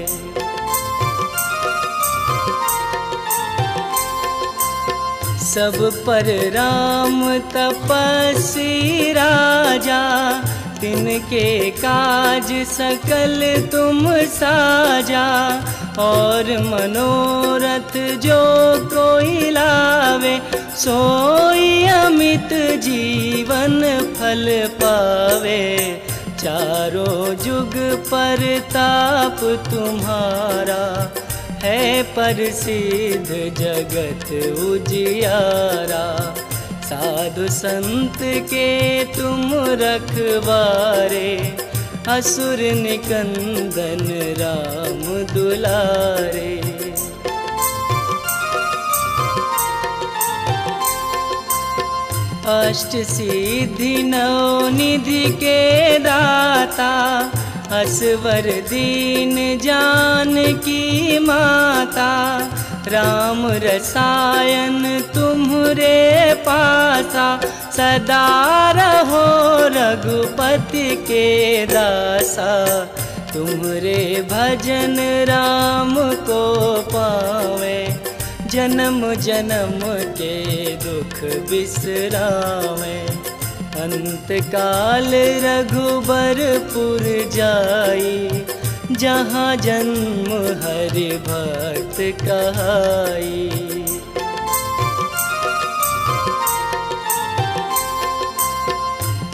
सब पर राम तपस्वी राजा, तिनके काज सकल तुम साजा। और मनोरथ जो कोई लावे, सोई अमित जीवन फल पावे। चारों जुग परताप तुम्हारा, है प्रसिद्ध जगत उजियारा। साधु संत के तुम रखवारे, असुर निकंदन राम दुलारे। अष्ट सिद्धि नौ निधि के दाता, असवर दीन जानकी माता। राम रसायन तुम्हरे पासा, सदा रहो रघुपति के दासा। तुम्हरे भजन राम को पावे, जन्म जन्म के दुख बिसरावे। अंत काल रघुबरपुर जाई, जहाँ जन्म हरि भक्त कहाई।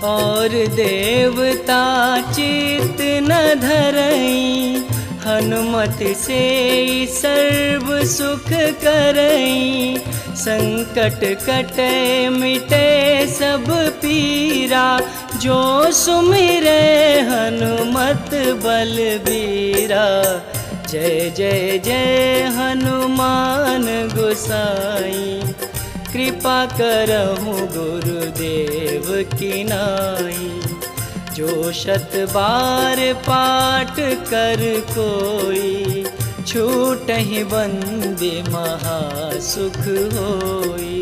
और देवता चित न धरई, हनुमत से सर्व सुख करई। संकट कटे मिटे सब पीरा, जो सुमिरे हनुमत बलबीरा। जय जय जय हनुमान गोसाई, कृपा करहु गुरुदेव की नाई। जो शत बार पाठ कर कोई, छूटहि बंदे महासुख होई।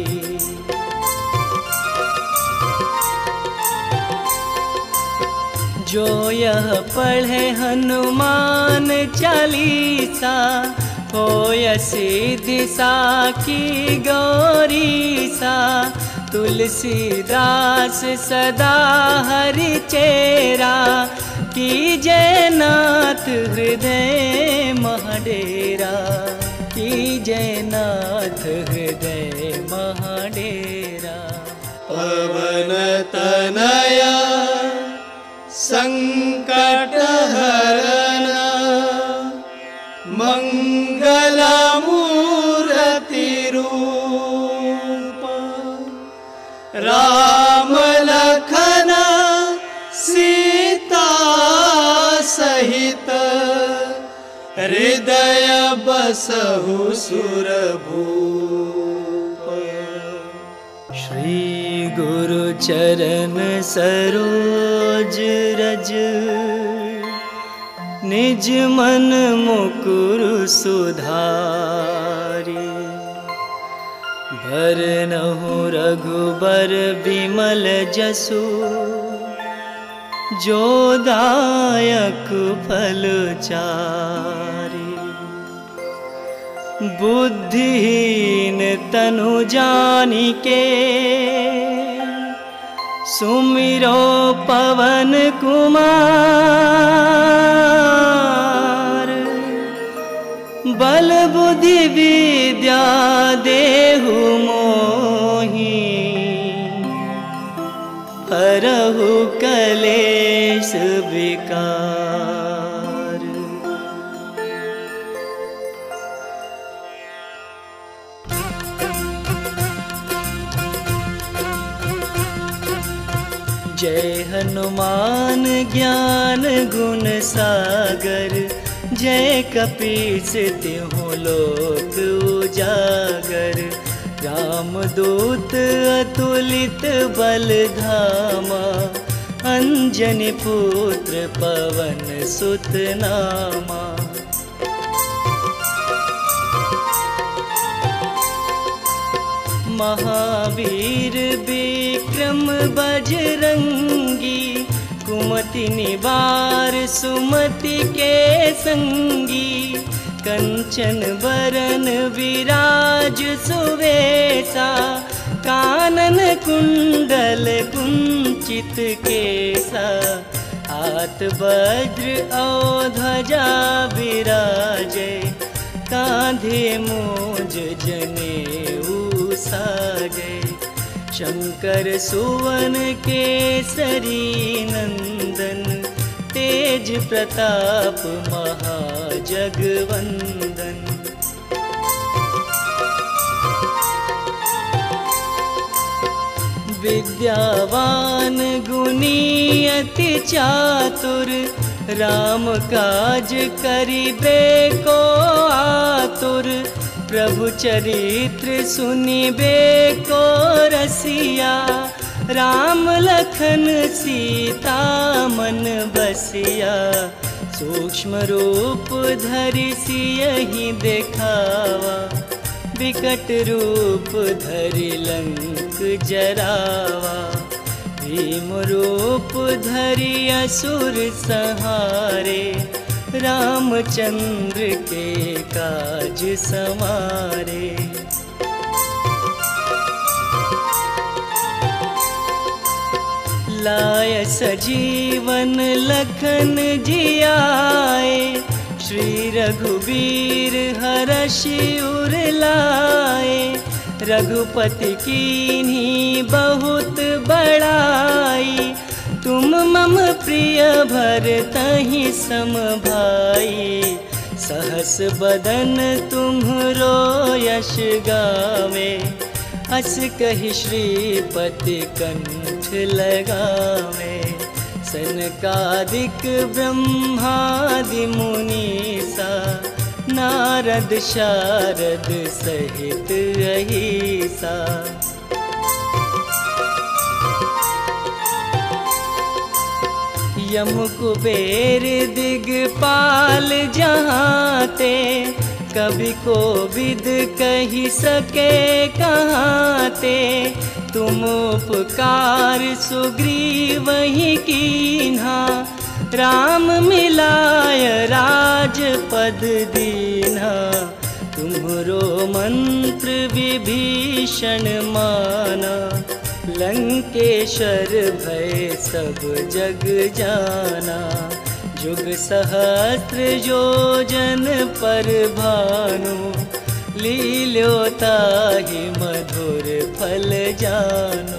जो यह पढ़े हनुमान चालीसा, होय सिद्धि साखी गौरीसा। तुलसीदास सदा हरि चेरा, कीजय नाथ हृदय महाडेरा। कीजय नाथ हृदय महाडेरा। पवन तनया संकट हरण, मंगल मूर्ति रूप। राम लखन सीता सहित, हृदय बसहु सुरभूप। श्री गुरु चरण सरोज रज, निज मन मुकुर सुधारी। भरनहु रघुबर बिमल जसु, जो दायक फल चारि। बुद्धिहीन तनु जानिके, सुमिरो पवन कुमार। बल बुद्धि विद्या देहु मोहि, हरहु कलेश विकार। जय हनुमान ज्ञान गुण सागर, जय कपीस तिहुँ लोक उजागर। रामदूत अतुलित बल धामा, अंजनी पुत्र पवन सुत नामा। महावीर विक्रम बजरंगी, कुमति निवार सुमति के संगी। कंचन बरन विराज सुवेशा, कानन कुंडल कुंचित केसा। हाथ वज्र और ध्वजा विराजे, कांधे मूंज जनेऊ साजे। शंकर सुवन केसरी नंदन, तेज प्रताप महाजगवंदन। विद्यावान गुणी अति चातुर, राम काज करिबे को आतुर। प्रभु चरित्र सुनिबे को रसिया, राम लखन सीता मन बसिया। सूक्ष्म रूप धरि सियहि देखावा, विकट रूप धरि लंक जरावा। भीम रूप धरि असुर संहारे, रामचंद्र के काज संवारे। लाय सजीवन लखन जियाए, श्री रघुबीर हरषि उर लाए। रघुपति कीन्ही बहुत बड़ाई, तुम मम प्रिय भरतहि सम भाई, सहस बदन तुम्हरो यश गावे, अस कहि श्रीपति कंठ लगावे। सनकादिक ब्रह्मादि मुनीसा, नारद शारद सहित अहिसा। यम कुबेर दिगपाल जहाँ ते, कवि को विद कही सके कहाँ ते। तुम उपकार सुग्रीव ही कीन्हा, राम मिलाय राजपद दीन्हा। तुम्हरो मंत्र विभीषण माना, लंकेश्वर भय सब जग जाना। जुग सहस्त्र योजन पर भानु, लील्यो ताहि मधुर फल जानो।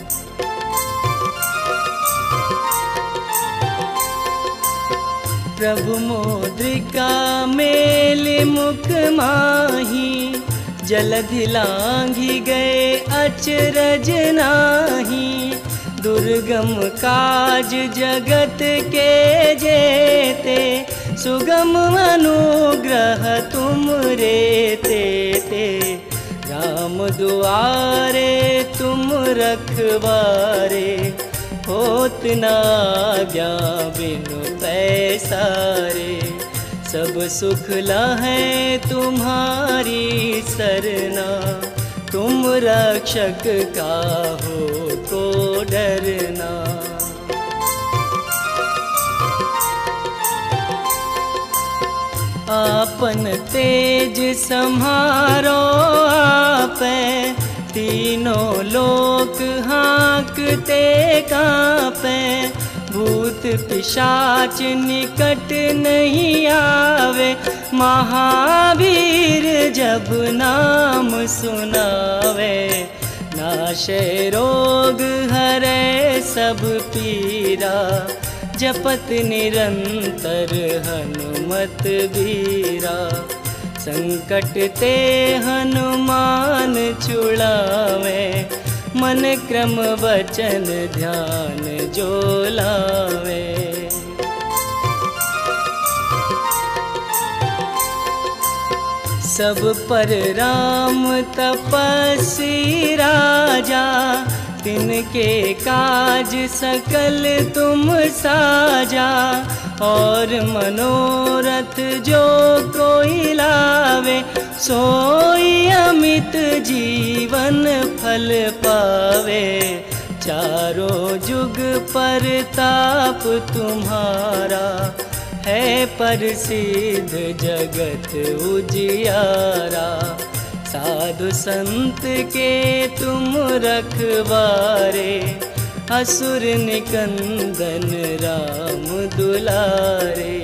प्रभु मुद्रिका मेल मुख माही, जलधि लांघि गए अचरज नाही। दुर्गम काज जगत के जेते, सुगम अनुग्रह तुम रे ते। राम दुआरे तुम रखवारे, होत न आज्ञा बिनु पैसारे। सब सुख लहै तुम्हारी सरना, तुम रक्षक काहो को डरना। आपन तेज सम्हारो आपै, तीनों लोक हाँकते कांपै। भूत पिशाच निकट नहीं आवे, महावीर जब नाम सुनावे। नाशे रोग हरै सब पीरा, जपत निरंतर हनुमत बीरा। संकट ते हनुमान छुड़ावे, मन क्रम वचन ध्यान जो लावे। सब पर राम तपस्वी राजा, तिनके काज सकल तुम साजा। और मनोरथ जो कोई लावे, सोई अमित जीवन फल पावे। चारों जुग पर ताप तुम्हारा, है प्रसिद्ध जगत उजियारा। साधु संत के तुम रखवारे, असुर निकंदन राम दुलारे।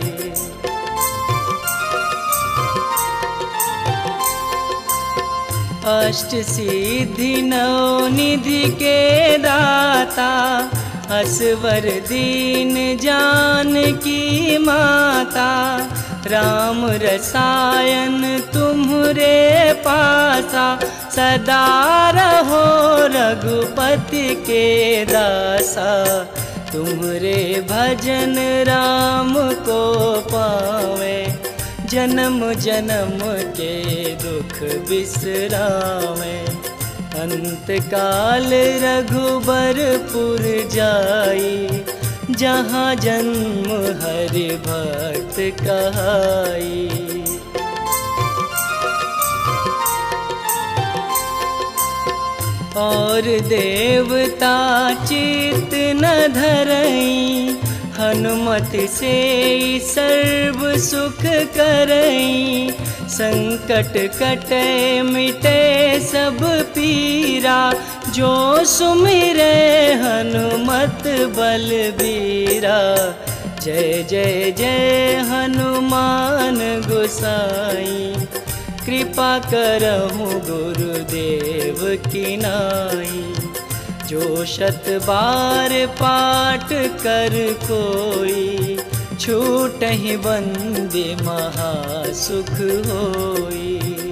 अष्ट सिद्धि नौ निधि के दाता, असवर दीन जानकी माता। राम रसायन तुम्हरे पासा, सदा रहो रघुपति के दासा। तुम्हरे भजन राम को पावे, जन्म जन्म के दुख बिसरावे। अंत काल रघुबरपुर जाई, जहाँ जन्म हरि भक्त कहाई। और देवता चित न धरई, हनुमत से सर्व सुख करई। संकट कटे मिटे सब पीरा, जो सुमिरे हनुमत बलबीरा। जय जय जय हनुमान गोसाई, कृपा करहु गुरुदेव की नाई। जो 100 बार पाठ कर कोई, छूटहि बंदे महासुख होई।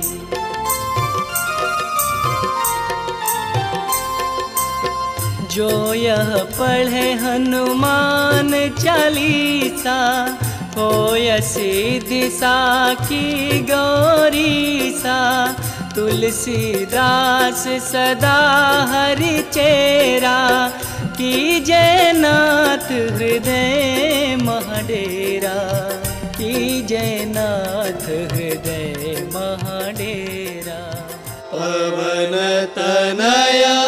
जो यह पढ़े हनुमान चालीसा, होय सिद्धि साखी गौरीसा। तुलसीदास सदा हरि चेरा, कीजय नाथ हृदय महाडेरा। कीजय नाथ हृदय महाडेरा। पवन तनया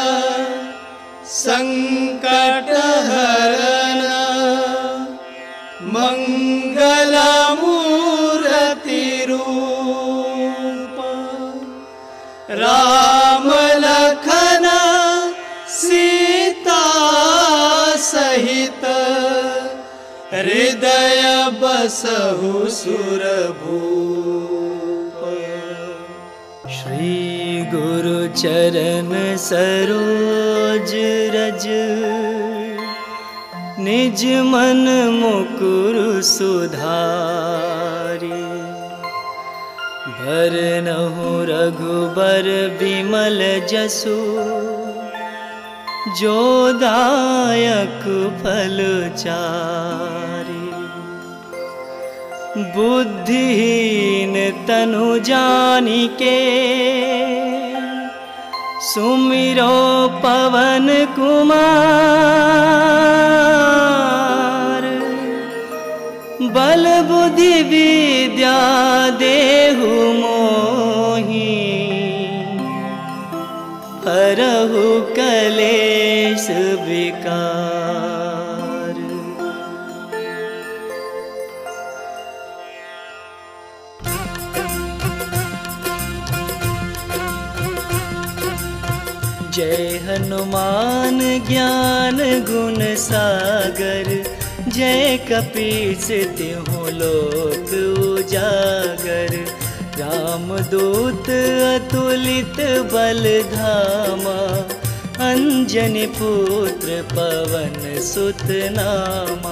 संकट हरण, मंगल मूर्ति रूप। राम लखन सीता सहित, हृदय बसहु सुरभूप। श्री गुरु चरण सरोज रज, निज मन मुकुर सुधारी। भरनहु रघुबर बिमल जसु, जो दायक फल चारि। बुद्धिहीन तनु जानिके, सुमिरो पवन कुमार। बल बुद्धि विद्या देहु मोहि, हरहु कलेश विकार। जय हनुमान ज्ञान गुण सागर, जय कपीस तिहुँ लोक उजागर। रामदूत अतुलित बल धामा, अंजनी पुत्र पवन सुत नामा।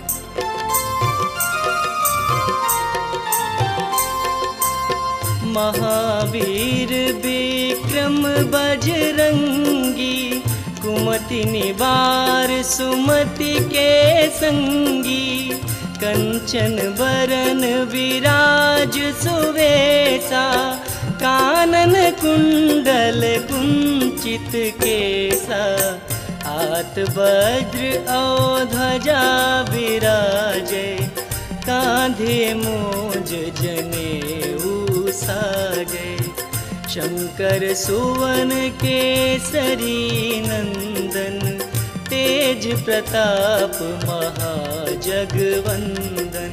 महावीर विक्रम बजरंगी, कुमति निवार सुमति के संगी। कंचन बरन विराज सुवेशा, कानन कुंडल कुंचित केसा। हाथ वज्र और ध्वजा विराजे, कांधे मूंज जनेऊ साजे। शंकर सुवन केसरी नंदन, तेज प्रताप महाजगवंदन।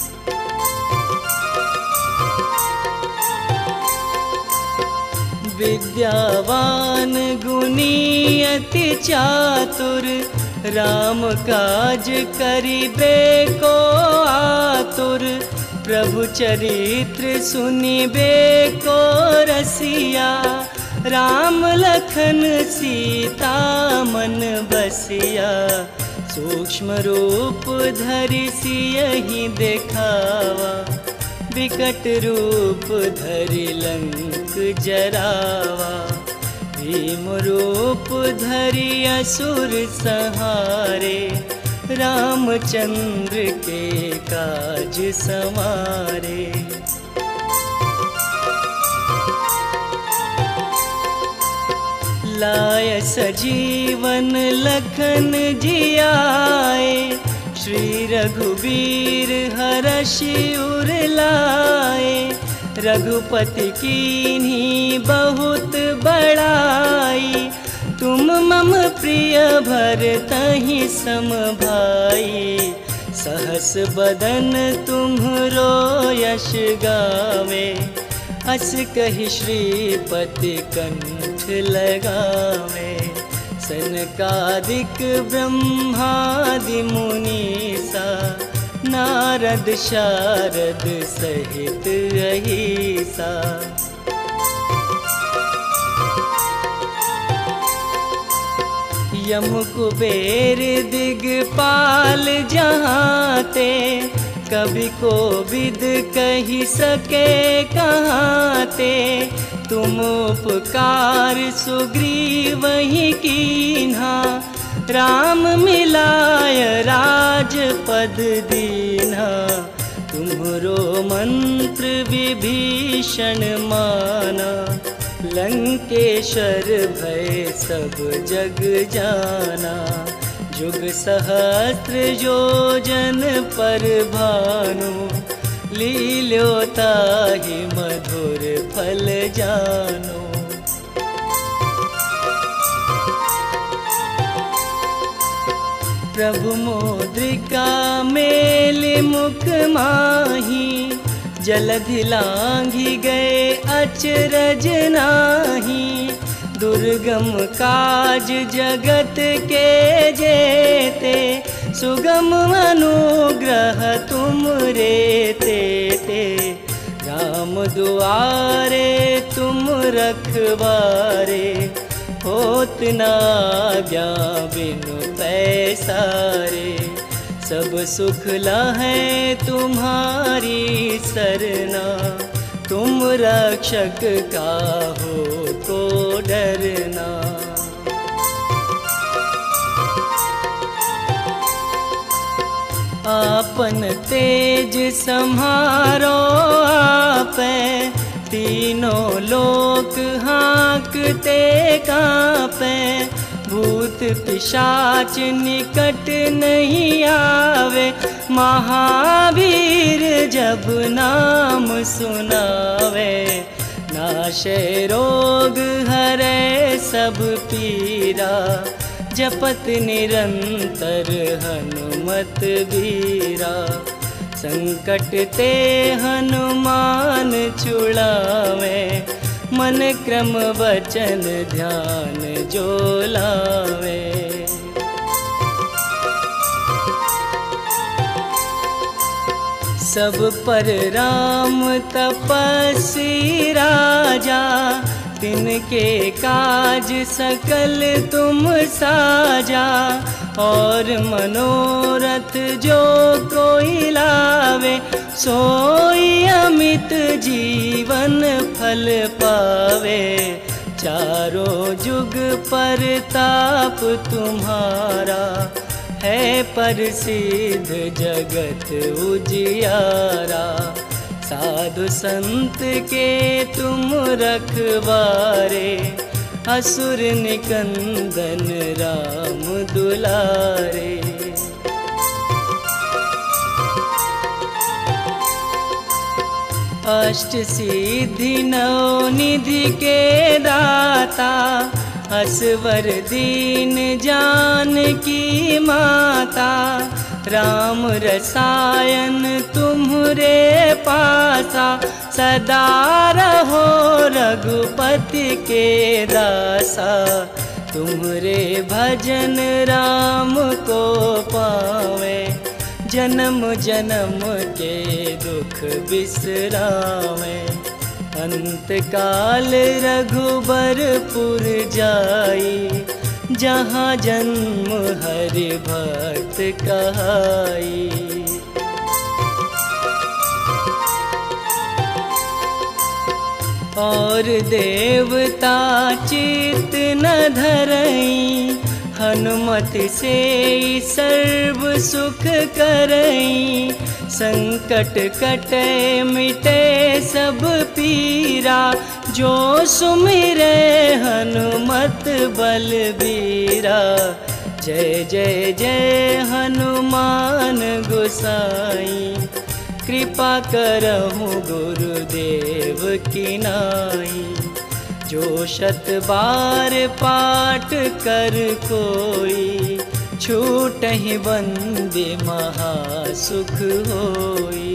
विद्यावान गुणी अति चातुर, राम काज करिबे को आतुर। प्रभु चरित्र सुनिबे को रसिया, राम लखन सीता मन बसिया। सूक्ष्म रूप धरि सियहि देखावा, विकट रूप धरि लंक जरावा। भीम रूप धरि असुर संहारे, रामचंद्र के काज संवारे। लाय सजीवन लखन जियाए, श्री रघुबीर हरषि उर लाए। रघुपति कीन्ही बहुत बड़ाई, तुम मम प्रिय भरतहि सम भाई। सहस बदन तुम्हरो यश गावे, अस कहि श्रीपति कंठ लगावे। सनकादिक ब्रह्मादि मुनीसा, नारद शारद सहित अहिसा। यम कुबेर दिगपाल जहाँ ते, कभी को विद कही सके कहाँ ते। तुम उपकार सुग्रीव ही कीन्हा, राम मिलाय राजपद दीन्हा। तुम्हरो मंत्र विभीषण माना, लंकेश्वर भय सब जग जाना। जुग सहस्त्र योजन पर भानु, लील्यो ताहि मधुर फल जानो। प्रभु मुद्रिका मेल मुख माही, जलधि लांघि गए अचरज नाही। दुर्गम काज जगत के जेते, सुगम अनुग्रह तुम रे ते। राम दुआरे तुम रखवारे, होत न आज्ञा बिनु पैसारे। सब सुख लहै तुम्हारी सरना, तुम रक्षक काहो को डरना। आपन तेज सम्हारो आपै, तीनों लोक हाँकते कांपे। भूत पिशाच निकट नहीं आवे, महावीर जब नाम सुनावे। नाशे रोग हरै सब पीरा, जपत निरंतर हनुमत बीरा। संकट ते हनुमान छुड़ावे, मन क्रम वचन ध्यान जो लावे। सब पर राम तपस्वी राजा, तिनके काज सकल तुम साजा। और मनोरथ जो कोई लावे, सोई अमित जीवन फल पावे। चारों जुग पर ताप तुम्हारा, है प्रसिद्ध जगत उजियारा। साधु संत के तुम रखवारे, असुर निकंदन राम दुलारे। अष्ट सिद्धि नौ निधि के दाता, असवर दीन जानकी माता। राम रसायन तुम्हरे पासा, सदा रहो रघुपति के दासा। तुम्हरे भजन राम को पावे, जन्म जन्म के दुख बिसरावे। अंत काल रघुबरपुर जाई, जहाँ जन्म हरि भक्त कहाई। और देवता चित न धरई, हनुमत से सर्व सुख करई। संकट कटे मिटे सब पीरा, जो सुमिरे हनुमत बलबीरा। जय जय जय हनुमान गोसाई, कृपा करहु गुरुदेव की नाई। जो शत बार पाठ कर कोई, छूटहि बंदे महासुख होई।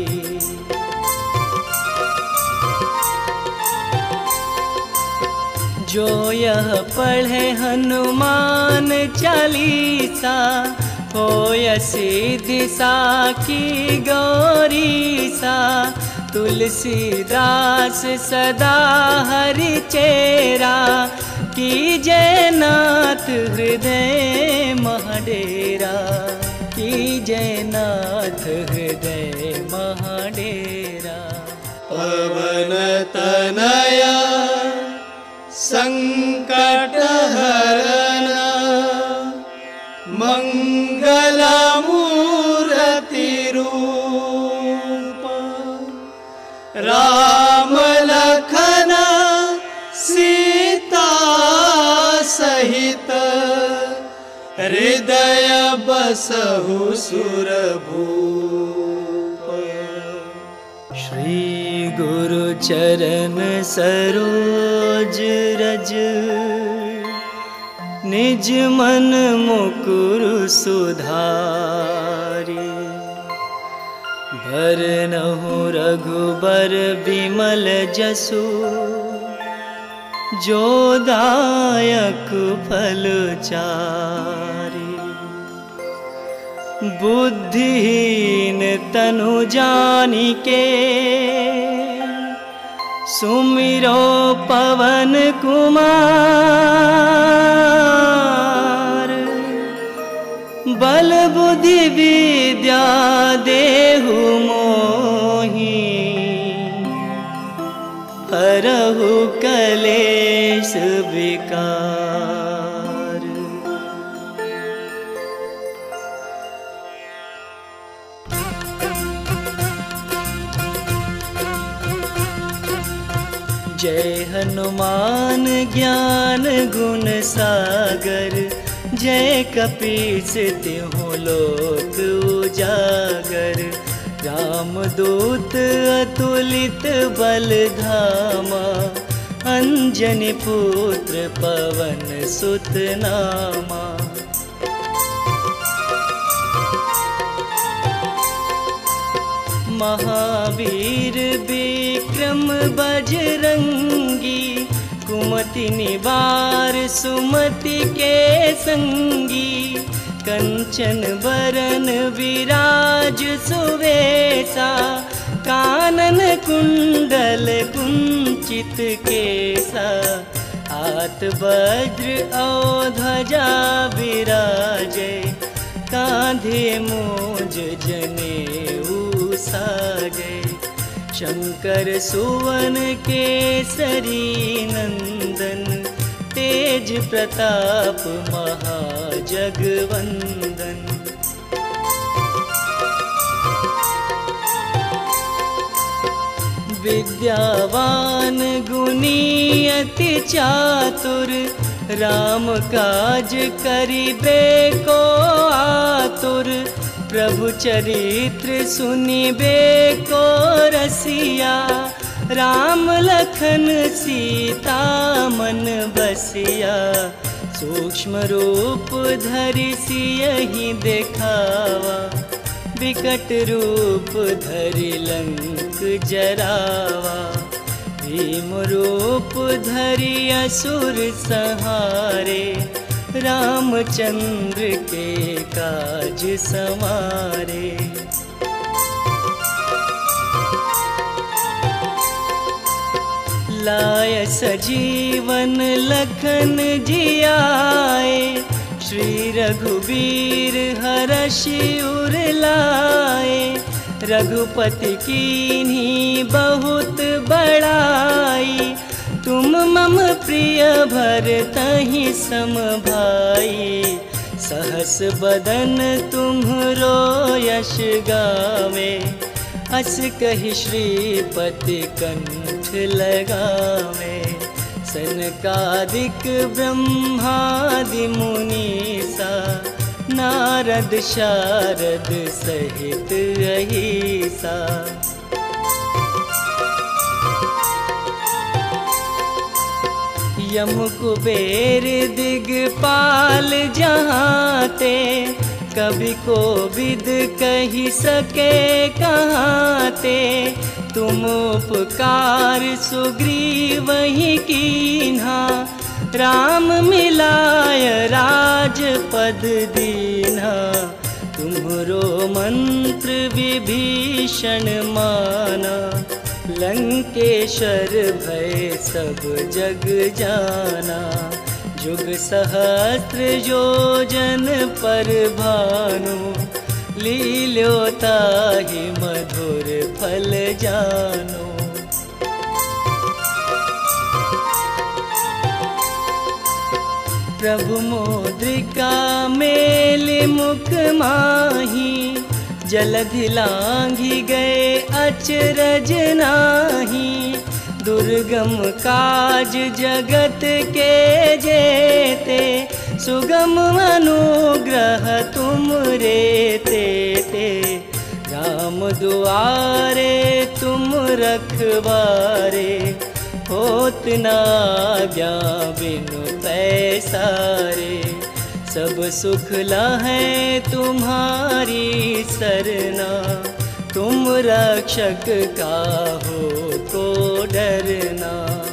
जो यह पढ़े हनुमान चालीसा, होय सिद्धि साखी गौरीसा। तुलसीदास सदा हरि चेरा, की जयनाथ हृदय महाडेरा, की जयनाथ हृदय महाडेरा। पवन तनया संकट हरण मंगल मूर्ति रूप, राम लखन सीता सहित हृदय बसहु सुरभूप। श्री गुरु चरण सरोज रज, निज मन मुकुर सुधारी। भरनहु रघुबर बिमल जसु, जो दायक फल चारि। बुद्धिहीन तनु जानिके, सुमिरो पवन कुमार। बल बुद्धि विद्या देहु मोहि, हरहु कलेश विकार। जय हनुमान ज्ञान गुण सागर, जय कपीस तिहुँ लोक उजागर। रामदूत अतुलित बल धामा, अंजनी पुत्र पवन सुत नामा। महावीर विक्रम बजरंगी, कुमति निवार सुमति के संगी। कंचन बरन विराज सुवेशा, कानन कुंडल कुंचित केसा। हाथ वज्र और ध्वजा विराजे, कांधे मूंज जनेऊ साजे। शंकर सुवन केसरी नंदन, तेज प्रताप महाजगवंदन। विद्यावान गुणी अति चातुर, राम काज करिबे को आतुर। प्रभु चरित्र सुनिबे को रसिया, राम लखन सीता मन बसिया। सूक्ष्म रूप धरि सियहि देखावा, विकट रूप धरि लंक जरावा। भीम रूप धरि असुर संहारे, रामचंद्र के काज संवारे। लाय सजीवन लखन जियाए, श्री रघुबीर हरषि उर लाए। रघुपति कीन्ही बहुत बड़ाई, तुम मम प्रिय भरतहि सम भाई। सहस बदन तुम्हरो यश गावे, अस कहि श्रीपति कंठ लगावे। सनकादिक ब्रह्मादि मुनीसा, नारद शारद सहित अहिसा। यम कुबेर दिगपाल जहाँते, कवि को विद कही सके कहाँते। तुम उपकार सुग्रीवहि कीन्हा, राम मिलाय राजपद दीन्हा। तुम्हरो मंत्र विभीषण माना, लंकेश्वर भय सब जग जाना, जुग सहस्त्र योजन पर भानु, लील्यो ताहि मधुर फल जानो। प्रभु मोद्रिका मेल मुख माही, जलधि लांघि गए अचरज नाही। दुर्गम काज जगत के जेते, सुगम अनुग्रह तुम रे ते। राम दुआरे तुम रखवारे, होत न आज्ञा बिनु पैसारे। सब सुख लहै तुम्हारी सरना, तुम रक्षक काहो को डरना।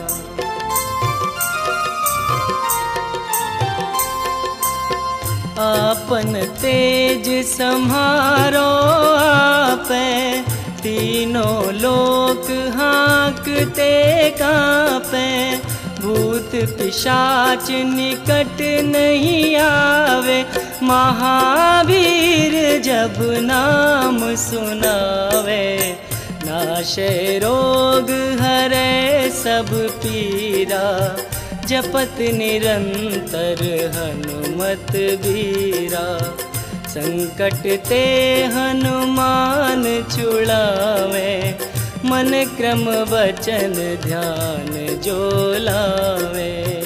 आपन तेज सम्हारो आपै, तीनों लोक हाँकते कांपे। भूत पिशाच निकट नहीं आवे, महावीर जब नाम सुनावे। नाशे रोग हरे सब पीरा, जपत निरंतर हनुमत बीरा। संकट ते हनुमान छुड़ावे, मन क्रम वचन ध्यान जो लावे।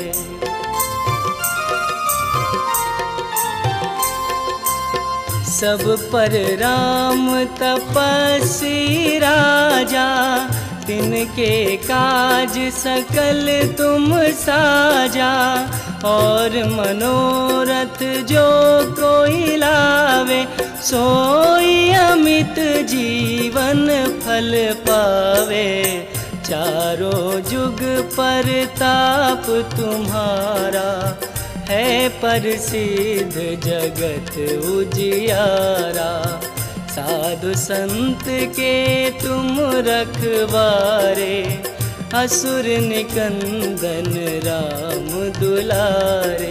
सब पर राम तपस्वी राजा, तिनके काज सकल तुम साजा। और मनोरथ जो कोई लावे, सोई अमित जीवन फल पावे। चारों जुग पर ताप तुम्हारा, है प्रसिद्ध जगत उजियारा। साधु संत के तुम रखवारे, असुर निकंदन राम दुलारे।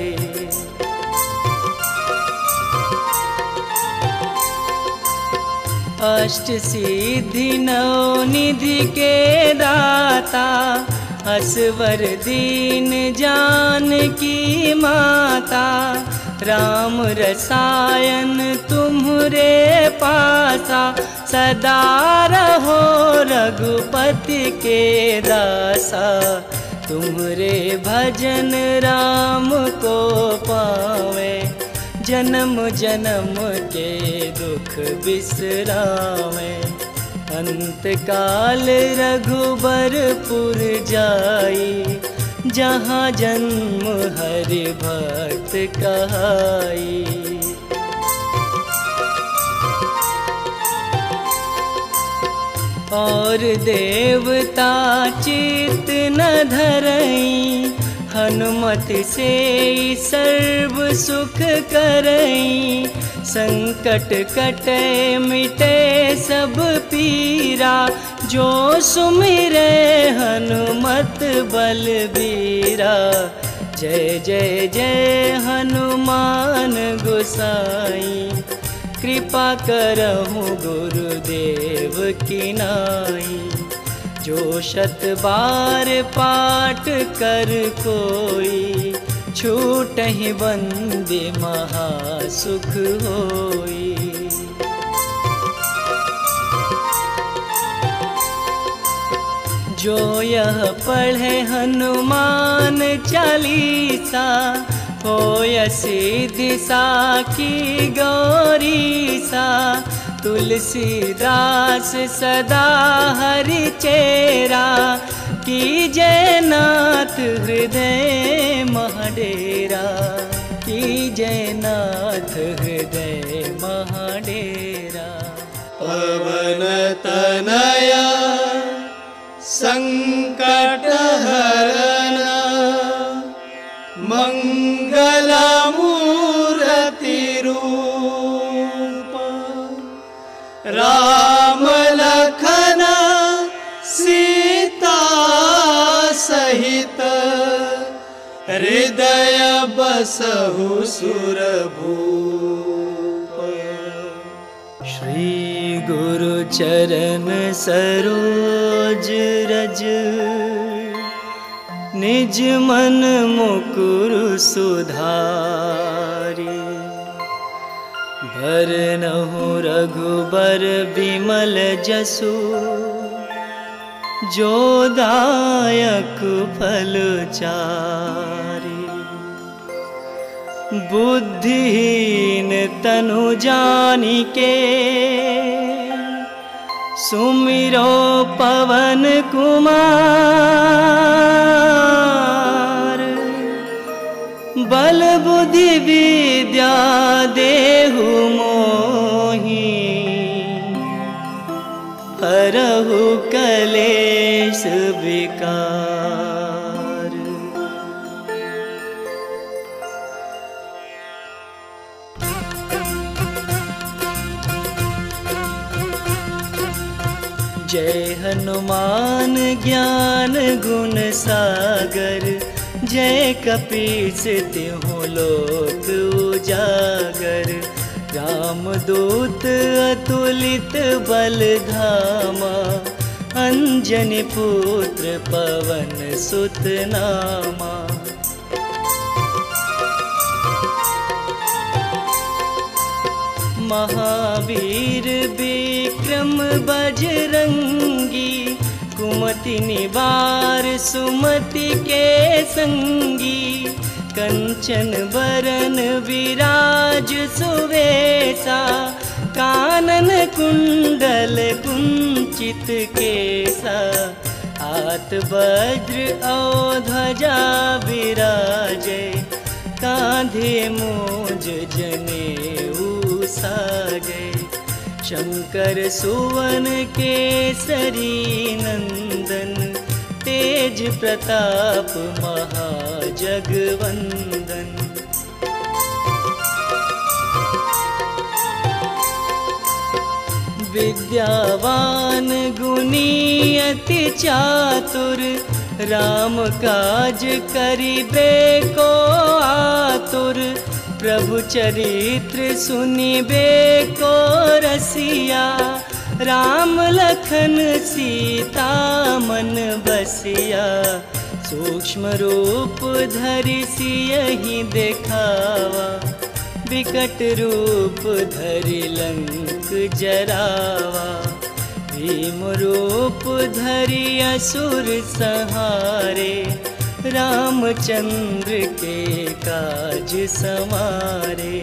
अष्ट सिद्धि नौ निधि के दाता, असवर दीन जानकी माता। राम रसायन तुम्हरे पासा, सदा रहो रघुपति के दासा। तुम्हरे भजन राम को पावे, जन्म जन्म के दुख बिसरावे। अंत काल रघुबरपुर जाई, जहाँ जन्म हरि भक्त कहाई। और देवता चित न धरई, हनुमत से सर्व सुख करई। संकट कटे मिटे सब पीरा, जो सुमिरे हनुमत बलबीरा। जय जय जय हनुमान गोसाई, कृपा करहु गुरुदेव की नाई। जो शत बार पाठ कर कोई, छूटहि बंदे महासुख होई। जो यह पढ़े हनुमान चालीसा, होय सिद्धि साखी गौरीसा। तुलसीदास सदा हरि चेरा, कीजय नाथ हृदय महाडेरा। कीजय नाथ हृदय महाडेरा। पवन तनया संकट हरना, मंगल मूर्ति रूप। राम लखन सी हृदय बसहु सुरभूप। श्री गुरु चरण सरोज रज, निज मन मुकुर सुधारी। भरनहु रघुबर बिमल जसु, जो दायक फल चारि। बुद्धिहीन तनु जानिके, सुमिरो पवन कुमार। बल बुद्धि विद्या देहु मोहि, हरहु कलेश विकार। जय हनुमान ज्ञान गुण सागर, जय कपीस तिहुँ लोक उजागर। रामदूत अतुलित बल धामा, अंजनी पुत्र पवन सुत नामा। महावीर विक्रम बजरंगी, कुमति निवार सुमति के संगी। कंचन बरन विराज सुवेशा, कानन कुंडल कुंचित केसा। हाथ वज्र और ध्वजा विराजे, कांधे मूंज जनेऊ साजे। शंकर सुवन केसरी नंदन, तेज प्रताप महाजगवंदन। विद्यावान गुणी अति चातुर, राम काज करिबे को आतुर। प्रभु चरित्र सुनिबे को रसिया, राम लखन सीता मन बसिया। सूक्ष्म रूप धरि सियहि देखावा, विकट रूप धरि लंक जरावा। भीम रूप धरि असुर संहारे, रामचंद्र के काज संवारे।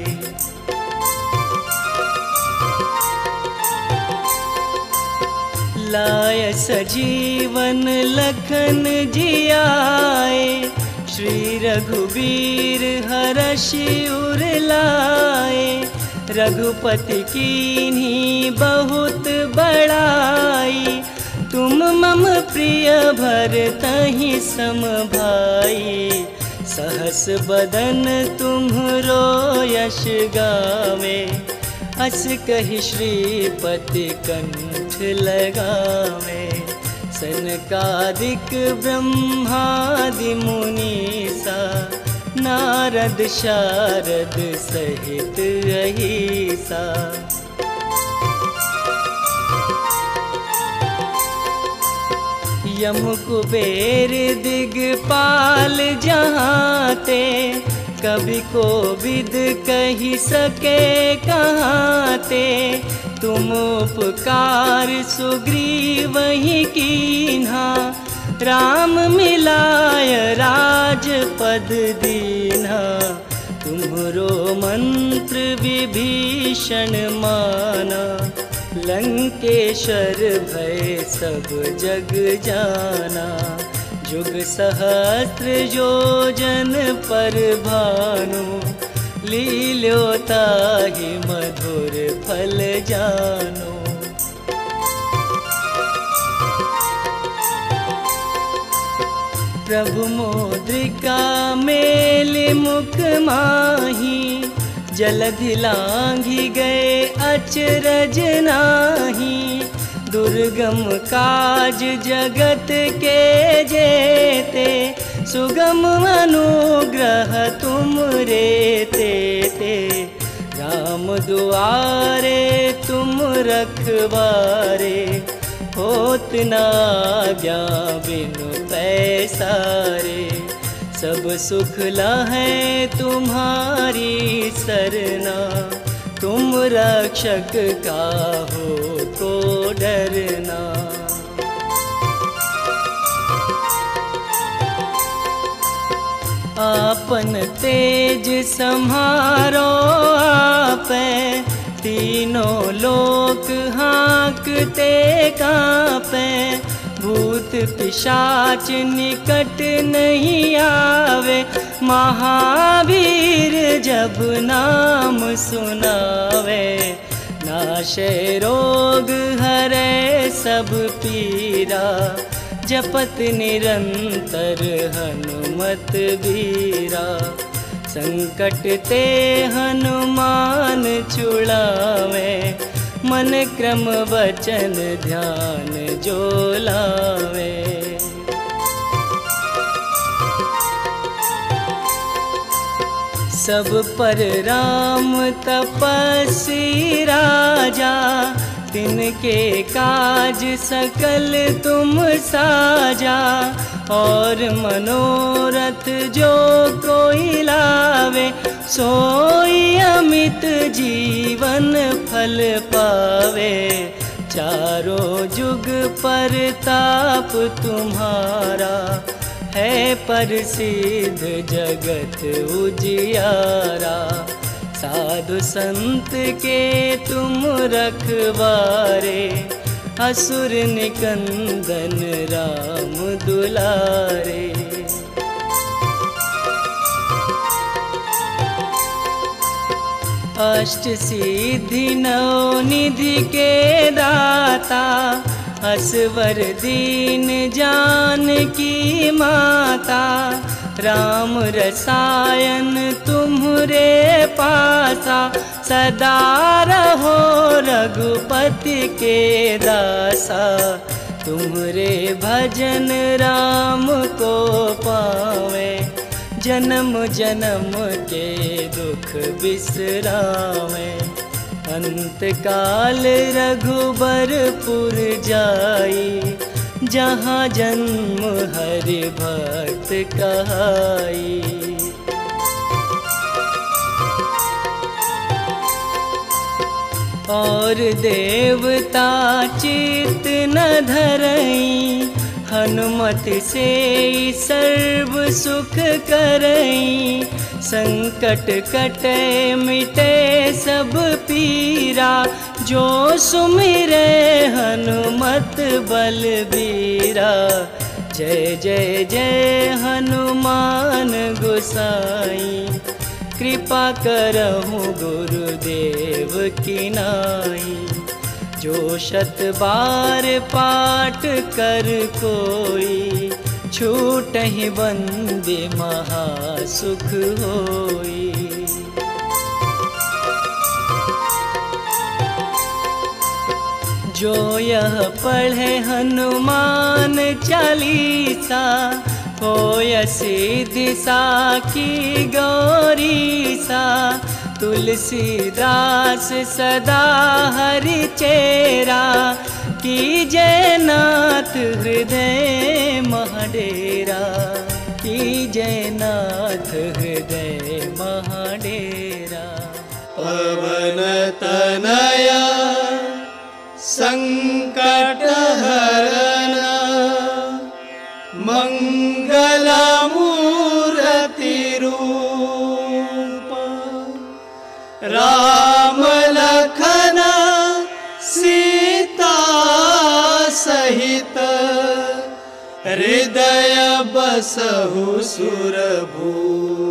लाय सजीवन लखन जियाए, श्री रघुबीर हरषि उर लाए। रघुपति कीन्ही बहुत बड़ाई, तुम मम प्रिय भरतहि सम भाई। सहस बदन तुम्हरो यश गावे, अस कहि श्रीपति कंठ लगावे। सनकादिक ब्रह्मादि मुनीसा, नारद शारद सहित अहिसा। यम कुबेर दिगपाल जहाँते, कवि कोविद कहि सके कहाँते। तुम उपकार सुग्रीवहि कीन्हा, राम मिलाय राजपद दीन्हा। तुम्हरो मंत्र विभीषण माना, लंकेश्वर भय सब जग जाना। जुग सहस्त्र योजन पर भानु, लील्योताहि मधुर फल जानो। प्रभु मुद्रिका मेलि मुख माही, जलधि लांघि गए अचरज नाही। दुर्गम काज जगत के जेते, सुगम अनुग्रह तुम रे ते राम दुआरे तुम रखवारे, होत न आज्ञा बिनु पैसारे। सब सुख लहै तुम्हारी सरना, तुम रक्षक काहो को डरना। आपन तेज सम्हारो आपै, तीनों लोक हाँकते कांपै। भूत पिशाच निकट नहीं आवे, महावीर जब नाम सुनावे। नाशे रोग हरै सब पीरा, जपत निरंतर हनुमत बीरा। संकट ते हनुमान छुड़ावे, मन क्रम वचन ध्यान जो लावे। सब पर राम तपस्वी राजा, तिनके काज सकल तुम साजा। और मनोरथ जो कोई लावे, सोई अमित जीवन फल पावे। चारों जुग पर ताप तुम्हारा, है प्रसिद्ध जगत उजियारा। साधु संत के तुम रखवारे, असुर निकंदन राम दुलारे। अष्ट सिद्धि नौ निधि के दाता, असवर दीन जानकी माता। राम रसायन तुम्हरे पासा, सदा रहो रघुपति के दासा। तुम्हरे भजन राम को पावे, जन्म जन्म के दुख बिसरावे। अंत काल रघुबरपुर जाई, जहाँ जन्म हरि भक्त कहाई। और देवता चित न धरई, हनुमत से सर्व सुख करई। संकट कटे मिटे सब पीरा, जो सुमिरे हनुमत बलबीरा। जय जय जय हनुमान गोसाई, कृपा करहु गुरुदेव की नाई। जो शत बार पाठ कर कोई, छूटहि बंदे महासुख होई। जो यह पढ़े हनुमान चालीसा, होय सिद्धि साखी गौरीसा। तुलसीदास सदा हरि चेरा, कीजय नाथ हृदय महाडेरा। कीजय नाथ हृदय महाडेरा। पवन तनया संकट हरना, मंगल मूर्ति रूप। राम लखन सीता सहित, हृदय बसहु सुरभूप।